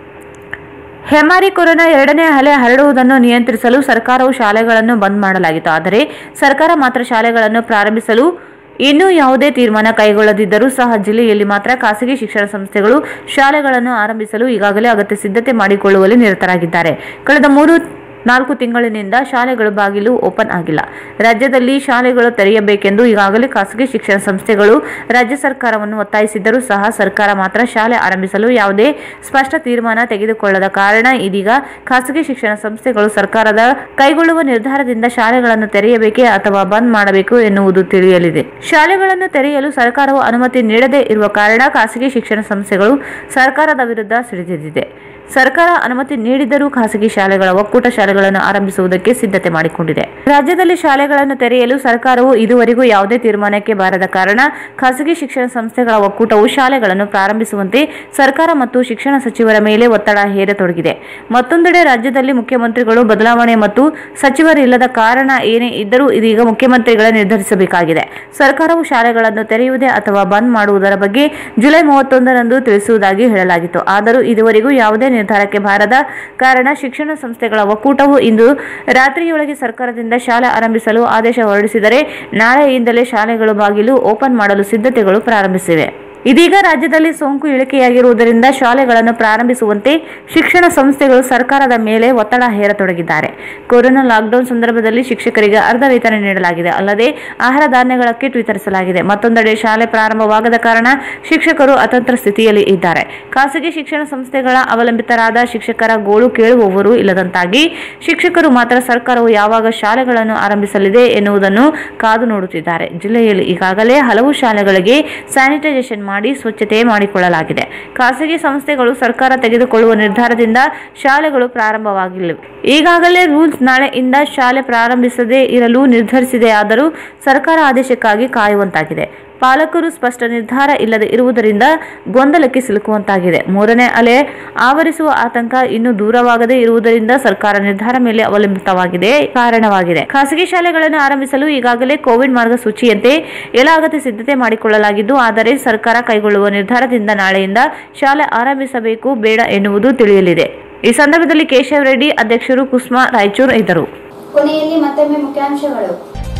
ಹೆಮ್ಮಾರಿ ಕೊರೋನಾ ಎರಡನೇ ಅಲೆ ಹರಡುವುದನ್ನು ನಿಯಂತ್ರಿಸಲು ಸರ್ಕಾರವು ಶಾಲೆಗಳನ್ನು ಬಂದ್ ಮಾಡಲಾಗಿತ್ತು. ಆದರೆ ಸರ್ಕಾರ ಮಾತ್ರ ಶಾಲೆಗಳನ್ನು ಪ್ರಾರಂಭಿಸಲು ಇನ್ನೂ ಯಾವುದೇ ತೀರ್ಮಾನ ಕೈಗೊಳ್ಳದಿದ್ದರೂ ಸಹ ಜಿಲ್ಲೆಯಲ್ಲಿ ಮಾತ್ರ ಖಾಸಗಿ ಶಿಕ್ಷಣ ಸಂಸ್ಥೆಗಳು ಶಾಲೆಗಳನ್ನು ಆರಂಭಿಸಲು ಈಗಾಗಲೇ ಅಗತ್ಯ ಸಿದ್ಧತೆ ಮಾಡಿಕೊಳ್ಳುವಲ್ಲಿ ನಿರತರಾಗಿದ್ದಾರೆ. ಕಳೆದ ಮೂರು ನಾಲ್ಕು ತಿಂಗಳಿನಿಂದ ಶಾಲೆಗಳು ಬಾಗಿಲು ಓಪನ್ ಆಗಿಲ್ಲ. ರಾಜ್ಯದಲ್ಲಿ ಶಾಲೆಗಳು ತೆರೆಯಬೇಕೆಂದು ಈಗಾಗಲೇ ಖಾಸಗಿ ಶಿಕ್ಷಣ ಸಂಸ್ಥೆಗಳು ರಾಜ್ಯ ಸರ್ಕಾರವನ್ನು ಒತ್ತಾಯಿಸಿದ್ದರೂ ಸಹ ಸರ್ಕಾರ ಮಾತ್ರ ಶಾಲೆ ಆರಂಭಿಸಲು ಯಾವುದೇ ಸ್ಪಷ್ಟ ತೀರ್ಮಾನ ತೆಗೆದುಕೊಳ್ಳದ ಕಾರಣ ಇದೀಗ ಖಾಸಗಿ ಶಿಕ್ಷಣ ಸಂಸ್ಥೆಗಳು ಸರ್ಕಾರದ ಕೈಗೊಳ್ಳುವ ನಿರ್ಧಾರದಿಂದ ಶಾಲೆಗಳನ್ನು ತೆರೆಯಬೇಕೇ ಅಥವಾ ಬಂದ್ ಮಾಡಬೇಕು ಎನ್ನುವುದು ತಿಳಿಯಲಿದೆ. ಶಾಲೆಗಳನ್ನು ತೆರೆಯಲು ಸರ್ಕಾರವು ಅನುಮತಿ ನೀಡದೇ ಇರುವ ಕಾರಣ ಖಾಸಗಿ ಶಿಕ್ಷಣ ಸಂಸ್ಥೆಗಳು ಸರ್ಕಾರದ ವಿರುದ್ಧ ಸಿಡಿದಿದೆ. ಸರ್ಕಾರ ಅನುಮತಿ ನೀಡಿದರೂ ಖಾಸಗಿ ಶಾಲೆಗಳ ಒಕ್ಕೂಟ ಶಾಲೆಗಳನ್ನು ಆರಂಭಿಸುವುದಕ್ಕೆ ಸಿದ್ಧತೆ ಮಾಡಿಕೊಂಡಿದೆ. ರಾಜ್ಯದಲ್ಲಿ ಶಾಲೆಗಳನ್ನು ತೆರೆಯಲು ಸರ್ಕಾರವು ಇದುವರೆಗೂ ಯಾವುದೇ ತೀರ್ಮಾನಕ್ಕೆ ಬಾರದ ಕಾರಣ ಖಾಸಗಿ ಶಿಕ್ಷಣ ಸಂಸ್ಥೆಗಳ ಒಕ್ಕೂಟವು ಶಾಲೆಗಳನ್ನು ಪ್ರಾರಂಭಿಸುವಂತೆ ಸರ್ಕಾರ ಮತ್ತು ಶಿಕ್ಷಣ ಸಚಿವರ ಮೇಲೆ ಒತ್ತಡ ಹೇರತೊಡಗಿದೆ. ಮತ್ತೊಂದೆಡೆ ರಾಜ್ಯದಲ್ಲಿ ಮುಖ್ಯಮಂತ್ರಿಗಳು ಬದಲಾವಣೆ ಮತ್ತು ಸಚಿವರು ಇಲ್ಲದ ಕಾರಣ ಏನೇ ಇದ್ದರೂ ಇದೀಗ ಮುಖ್ಯಮಂತ್ರಿಗಳ ನಿರ್ಧರಿಸಬೇಕಾಗಿದೆ. ಸರ್ಕಾರವು ಶಾಲೆಗಳನ್ನು ತೆರೆಯುವುದೇ ಅಥವಾ ಬಂದ್ ಮಾಡುವುದರ ಬಗ್ಗೆ ಜುಲೈ ಮೂವತ್ತೊಂದರಂದು ತಿಳಿಸುವುದಾಗಿ ಹೇಳಲಾಗಿತ್ತು. ಆದರೂ ಇದುವರೆಗೂ ಯಾವುದೇ ನಿರ್ಧಾರಕ್ಕೆ ಬಾರದ ಕಾರಣ ಶಿಕ್ಷಣ ಸಂಸ್ಥೆಗಳ ಒಕ್ಕೂಟವು ಇಂದು ರಾತ್ರಿಯೊಳಗೆ ಸರ್ಕಾರದಿಂದ ಶಾಲೆ ಆರಂಭಿಸಲು ಆದೇಶ ಹೊರಡಿಸಿದರೆ ನಾಳೆಯಿಂದಲೇ ಶಾಲೆಗಳು ಬಾಗಿಲು ಓಪನ್ ಮಾಡಲು ಸಿದ್ಧತೆಗಳು ಪ್ರಾರಂಭಿಸಿವೆ. ಇದೀಗ ರಾಜ್ಯದಲ್ಲಿ ಸೋಂಕು ಇಳಿಕೆಯಾಗಿರುವುದರಿಂದ ಶಾಲೆಗಳನ್ನು ಪ್ರಾರಂಭಿಸುವಂತೆ ಶಿಕ್ಷಣ ಸಂಸ್ಥೆಗಳು ಸರ್ಕಾರದ ಮೇಲೆ ಒತ್ತಡ ಹೇರತೊಡಗಿದ್ದಾರೆ. ಕೊರೋನಾ ಲಾಕ್ಡೌನ್ ಸಂದರ್ಭದಲ್ಲಿ ಶಿಕ್ಷಕರಿಗೆ ಅರ್ಧ ವೇತನ ನೀಡಲಾಗಿದೆ. ಅಲ್ಲದೆ ಆಹಾರ ಧಾನ್ಯಗಳ ಕಿಟ್ ವಿತರಿಸಲಾಗಿದೆ. ಮತ್ತೊಂದೆಡೆ ಶಾಲೆ ಪ್ರಾರಂಭವಾಗದ ಕಾರಣ ಶಿಕ್ಷಕರು ಅತಂತ್ರ ಸ್ಥಿತಿಯಲ್ಲಿ ಇದ್ದಾರೆ. ಖಾಸಗಿ ಶಿಕ್ಷಣ ಸಂಸ್ಥೆಗಳ ಅವಲಂಬಿತರಾದ ಶಿಕ್ಷಕರ ಗೋಳು ಕೇಳುವವರು ಇಲ್ಲದಂತಾಗಿ ಶಿಕ್ಷಕರು ಮಾತ್ರ ಸರ್ಕಾರವು ಯಾವಾಗ ಶಾಲೆಗಳನ್ನು ಆರಂಭಿಸಲಿದೆ ಎನ್ನುವುದನ್ನು ಕಾದು ನೋಡುತ್ತಿದ್ದಾರೆ. ಜಿಲ್ಲೆಯಲ್ಲಿ ಈಗಾಗಲೇ ಹಲವು ಶಾಲೆಗಳಿಗೆ ಸ್ಯಾನಿಟೈಸೇಷನ್ ಮಾಡಿ ಸ್ವಚ್ಛತೆ ಮಾಡಿಕೊಳ್ಳಲಾಗಿದೆ. ಖಾಸಗಿ ಸಂಸ್ಥೆಗಳು ಸರ್ಕಾರ ತೆಗೆದುಕೊಳ್ಳುವ ನಿರ್ಧಾರದಿಂದ ಶಾಲೆಗಳು ಪ್ರಾರಂಭವಾಗಿಲ್ಲ. ಈಗಾಗಲೇ ರೂಲ್ಸ್ ನಾಳೆಯಿಂದ ಶಾಲೆ ಪ್ರಾರಂಭಿಸದೇ ಇರಲು ನಿರ್ಧರಿಸಿದೆ. ಆದರೂ ಸರ್ಕಾರ ಆದೇಶಕ್ಕಾಗಿ ಕಾಯುವಂತಾಗಿದೆ. ಪಾಲಕರು ಸ್ಪಷ್ಟ ನಿರ್ಧಾರ ಇಲ್ಲದೆ ಇರುವುದರಿಂದ ಗೊಂದಲಕ್ಕೆ ಸಿಲುಕುವಂತಾಗಿದೆ. ಮೂರನೇ ಅಲೆ ಆವರಿಸುವ ಆತಂಕ ಇನ್ನೂ ದೂರವಾಗದೇ ಇರುವುದರಿಂದ ಸರ್ಕಾರ ನಿರ್ಧಾರ ಮೇಲೆ ಅವಲಂಬಿತವಾಗಿದೆ ಕಾರಣವಾಗಿದೆ. ಖಾಸಗಿ ಶಾಲೆಗಳನ್ನು ಆರಂಭಿಸಲು ಈಗಾಗಲೇ ಕೋವಿಡ್ ಮಾರ್ಗಸೂಚಿಯಂತೆ ಎಲ್ಲ ಅಗತ್ಯ ಸಿದ್ಧತೆ ಮಾಡಿಕೊಳ್ಳಲಾಗಿದ್ದು, ಆದರೆ ಸರ್ಕಾರ ಕೈಗೊಳ್ಳುವ ನಿರ್ಧಾರದಿಂದ ನಾಳೆಯಿಂದ ಶಾಲೆ ಆರಂಭಿಸಬೇಕು ಬೇಡ ಎನ್ನುವುದು ತಿಳಿಯಲಿದೆ. ಈ ಸಂದರ್ಭದಲ್ಲಿ ಕೇಶವ ರೆಡ್ಡಿ, ಅಧ್ಯಕ್ಷರು ಕುಸ್ಮಾ ರಾಯಚೂರು ಇದ್ದರು. ಕೊನೆಯಲ್ಲಿ ಮತ್ತೊಮ್ಮೆ ಮುಖ್ಯಾಂಶಗಳು.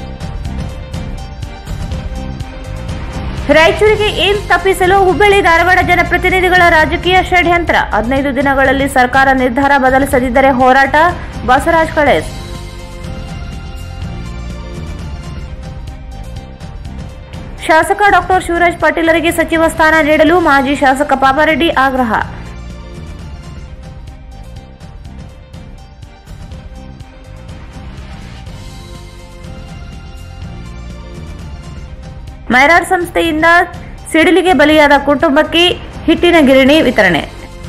ರಾಯಚೂರಿಗೆ ಏಮ್ಸ್ ತಪ್ಪಿಸಲು ಹುಬ್ಬಳ್ಳಿ ಧಾರವಾಡ ಜನಪ್ರತಿನಿಧಿಗಳ ರಾಜಕೀಯ ಷಡ್ಯಂತ್ರ. ಹದಿನೈದು ದಿನಗಳಲ್ಲಿ ಸರ್ಕಾರ ನಿರ್ಧಾರ ಬದಲಿಸದಿದ್ದರೆ ಹೋರಾಟ. ಬಸವರಾಜ್ ಕಳೇಸ್. ಶಾಸಕ ಡಾಕ್ಟರ್ ಶಿವರಾಜ್ ಪಾಟೀಲರಿಗೆ ಸಚಿವ ಸ್ಥಾನ ನೀಡಲು ಮಾಜಿ ಶಾಸಕ ಪಾಪಾರೆಡ್ಡಿ ಆಗ್ರಹ. ಮೈರಾಡ್ ಸಂಸ್ಥೆಯಿಂದ ಸಿಡಿಲಿಗೆ ಬಲಿಯಾದ ಕುಟುಂಬಕ್ಕೆ ಹಿಟ್ಟಿನ ಗಿರಣಿ ವಿತರಣೆ.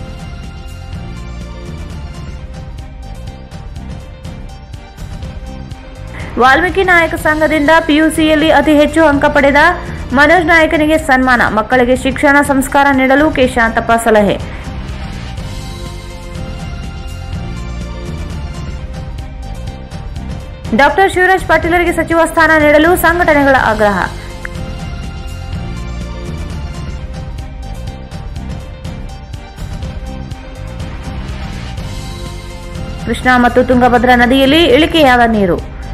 ವಾಲ್ಮೀಕಿ ನಾಯಕ ಸಂಘದಿಂದ ಪಿಯುಸಿಯಲ್ಲಿ ಅತಿ ಹೆಚ್ಚು ಅಂಕ ಪಡೆದ ಮನೋಜ್ ನಾಯಕನಿಗೆ ಸನ್ಮಾನ. ಮಕ್ಕಳಿಗೆ ಶಿಕ್ಷಣ ಸಂಸ್ಕಾರ ನೀಡಲು ಕೆ ಶಾಂತಪ್ಪ ಸಲಹೆ. ಡಾಕ್ಟರ್ ಶಿವರಾಜ್ ಪಾಟೀಲರಿಗೆ ಸಚಿವ ಸ್ಥಾನ ನೀಡಲು ಸಂಘಟನೆಗಳ ಆಗ್ರಹ. ಕೃಷ್ಣಾ ಮತ್ತು ತುಂಗಭದ್ರಾ ನದಿಯಲ್ಲಿ ಇಳಿಕೆಯಾದ ನೀರು.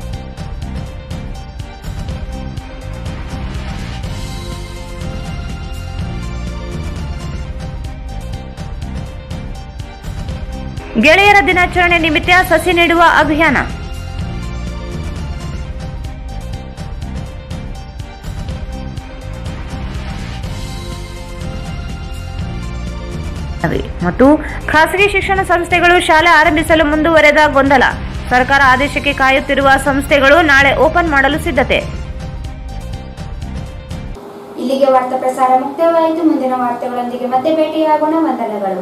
ಗೆಳೆಯರ ದಿನಾಚರಣೆ ನಿಮಿತ್ತ ಸಸಿ ನೀಡುವ ಅಭಿಯಾನ. ಮತ್ತು ಖಾಸಗಿ ಶಿಕ್ಷಣ ಸಂಸ್ಥೆಗಳು ಶಾಲೆ ಆರಂಭಿಸಲು ಮುಂದುವರೆದ ಗೊಂದಲ. ಸರ್ಕಾರ ಆದೇಶಕ್ಕೆ ಕಾಯುತ್ತಿರುವ ಸಂಸ್ಥೆಗಳು ನಾಳೆ ಓಪನ್ ಮಾಡಲು ಸಿದ್ಧತೆ. ಇಲ್ಲಿಗೆ ವಾರ್ತಾ ಪ್ರಸಾರ ಮುಕ್ತಾಯವಾಯಿತು. ಮುಂದಿನ ವಾರ್ತೆಗಳೊಂದಿಗೆ ಮತ್ತೆ ಭೇಟಿಯಾಗೋಣ. ವಂದನೆಗಳು.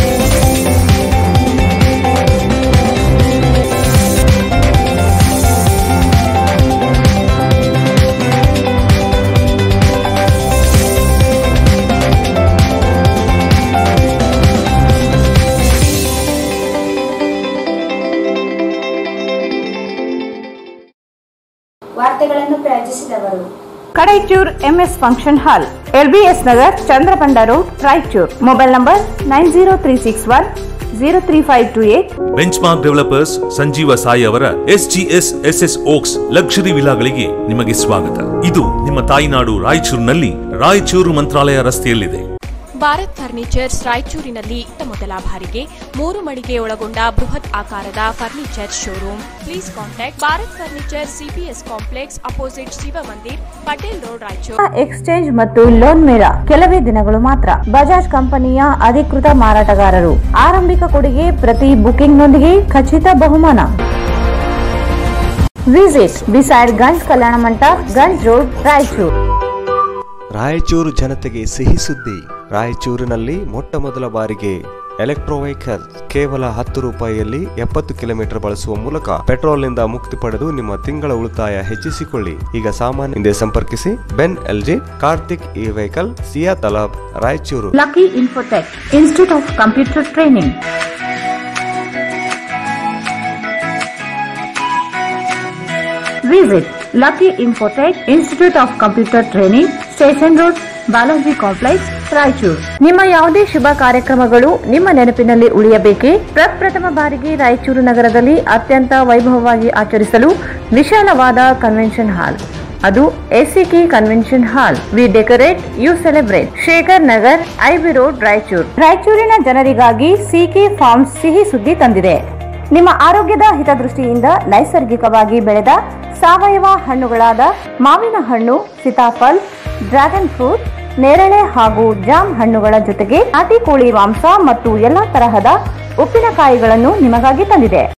ವಾರ್ತೆಗಳನ್ನು ಪ್ರಾಯೋಜಿಸಿದವರು Kadaichur MS function hall, LBS Nagar, Chandrabanda road, Raichur. Mobile number nine zero three six one zero three five two eight. Benchmark developers Sanjeeva Sai ಅವರ ಎಸ್ಜಿಎಸ್ ಎಸ್ಎಸ್ ಓಕ್ಸ್ ಲಕ್ಸುರಿ ವಿಲಾಗಳಿಗೆ ನಿಮಗೆ ಸ್ವಾಗತ. ಇದು ನಿಮ್ಮ ತಾಯಿನಾಡು ರಾಯಚೂರಿನಲ್ಲಿ ರಾಯಚೂರು ಮಂತ್ರಾಲಯ ರಸ್ತೆಯಲ್ಲಿದೆ. ಭಾರತ್ ಫರ್ನಿಚರ್ಸ್ ರಾಯಚೂರಿನಲ್ಲಿ ಇತ್ತ ಮೊದಲ ಬಾರಿಗೆ ಮೂರು ಮಳಿಗೆ ಒಳಗೊಂಡ ಬೃಹತ್ ಆಕಾರದ furniture showroom. Please contact Bharat furniture CPS complex opposite Shiva Mandir, Patel road, Raichur. Exchange ಮತ್ತು ಲೋನ್ ಮೇಳ ಕೆಲವೇ ದಿನಗಳು ಮಾತ್ರ. ಬಜಾಜ್ ಕಂಪನಿಯ ಅಧಿಕೃತ ಮಾರಾಟಗಾರರು. ಆರಂಭಿಕ ಕೊಡುಗೆ ಪ್ರತಿ ಬುಕಿಂಗ್ನೊಂದಿಗೆ ಖಚಿತ ಬಹುಮಾನ. Visit beside Ganj Kalyana Mantapa, Ganj road, Raichur. Raichur ಜನತೆಗೆ ಸಿಹಿ ಸುದ್ದಿ. ರಾಯಚೂರಿನಲ್ಲಿ ಮೊಟ್ಟ ಮೊದಲ ಬಾರಿಗೆ ಎಲೆಕ್ಟ್ರೋ ವೆಹಿಕಲ್ ಕೇವಲ ಹತ್ತು ರೂಪಾಯಿಯಲ್ಲಿ ಎಪ್ಪತ್ತು ಕಿಲೋಮೀಟರ್ ಬಳಸುವ ಮೂಲಕ ಪೆಟ್ರೋಲ್ನಿಂದ ಮುಕ್ತಿ ಪಡೆದು ನಿಮ್ಮ ತಿಂಗಳ ಉಳಿತಾಯ ಹೆಚ್ಚಿಸಿಕೊಳ್ಳಿ. ಈಗ ಸಾಮಾನ್ಯ ಹಿಂದೆ ಸಂಪರ್ಕಿಸಿ. ಬೆನ್ LG, Karthik E vehicle, Siya Talab, Raichur. Lucky Infotech institute of computer training. Visit Lucky Infotech institute of computer training, station road, Balaji complex, Raichur. ನಿಮ್ಮ ಯಾವುದೇ ಶುಭ ಕಾರ್ಯಕ್ರಮಗಳು ನಿಮ್ಮ ನೆನಪಿನಲ್ಲಿ ಉಳಿಯಬೇಕೇ? ಪ್ರಪ್ರಥಮ ಬಾರಿಗೆ ರಾಯಚೂರು ನಗರದಲ್ಲಿ ಅತ್ಯಂತ ವೈಭವವಾಗಿ ಆಚರಿಸಲು ವಿಶಾಲವಾದ ಕನ್ವೆನ್ಷನ್ ಹಾಲ್, ಅದು ACK convention hall. We decorate, you celebrate. Shekhar Nagar, IB road, Raichur. ರಾಯಚೂರಿನ ಜನರಿಗಾಗಿ ಸಿಕೆ ಫಾರ್ಮ್ಸ್ ಸಿಹಿ ಸುದ್ದಿ ತಂದಿದೆ. ನಿಮ್ಮ ಆರೋಗ್ಯದ ಹಿತದೃಷ್ಟಿಯಿಂದ ನೈಸರ್ಗಿಕವಾಗಿ ಬೆಳೆದ ಸಾವಯವ ಹಣ್ಣುಗಳಾದ ಮಾವಿನ ಹಣ್ಣು, ಸೀತಾಫಲ್, ಡ್ರ್ಯಾಗನ್ ಫ್ರೂಟ್, ನೇರಳೆ ಹಾಗೂ ಜಾಮ್ ಹಣ್ಣುಗಳ ಜೊತೆಗೆ ನಾಟಿ ಕೋಳಿ ಮಾಂಸ ಮತ್ತು ಎಲ್ಲಾ ತರಹದ ಉಪ್ಪಿನಕಾಯಿಗಳನ್ನು ನಿಮಗಾಗಿ ತಂದಿದೆ.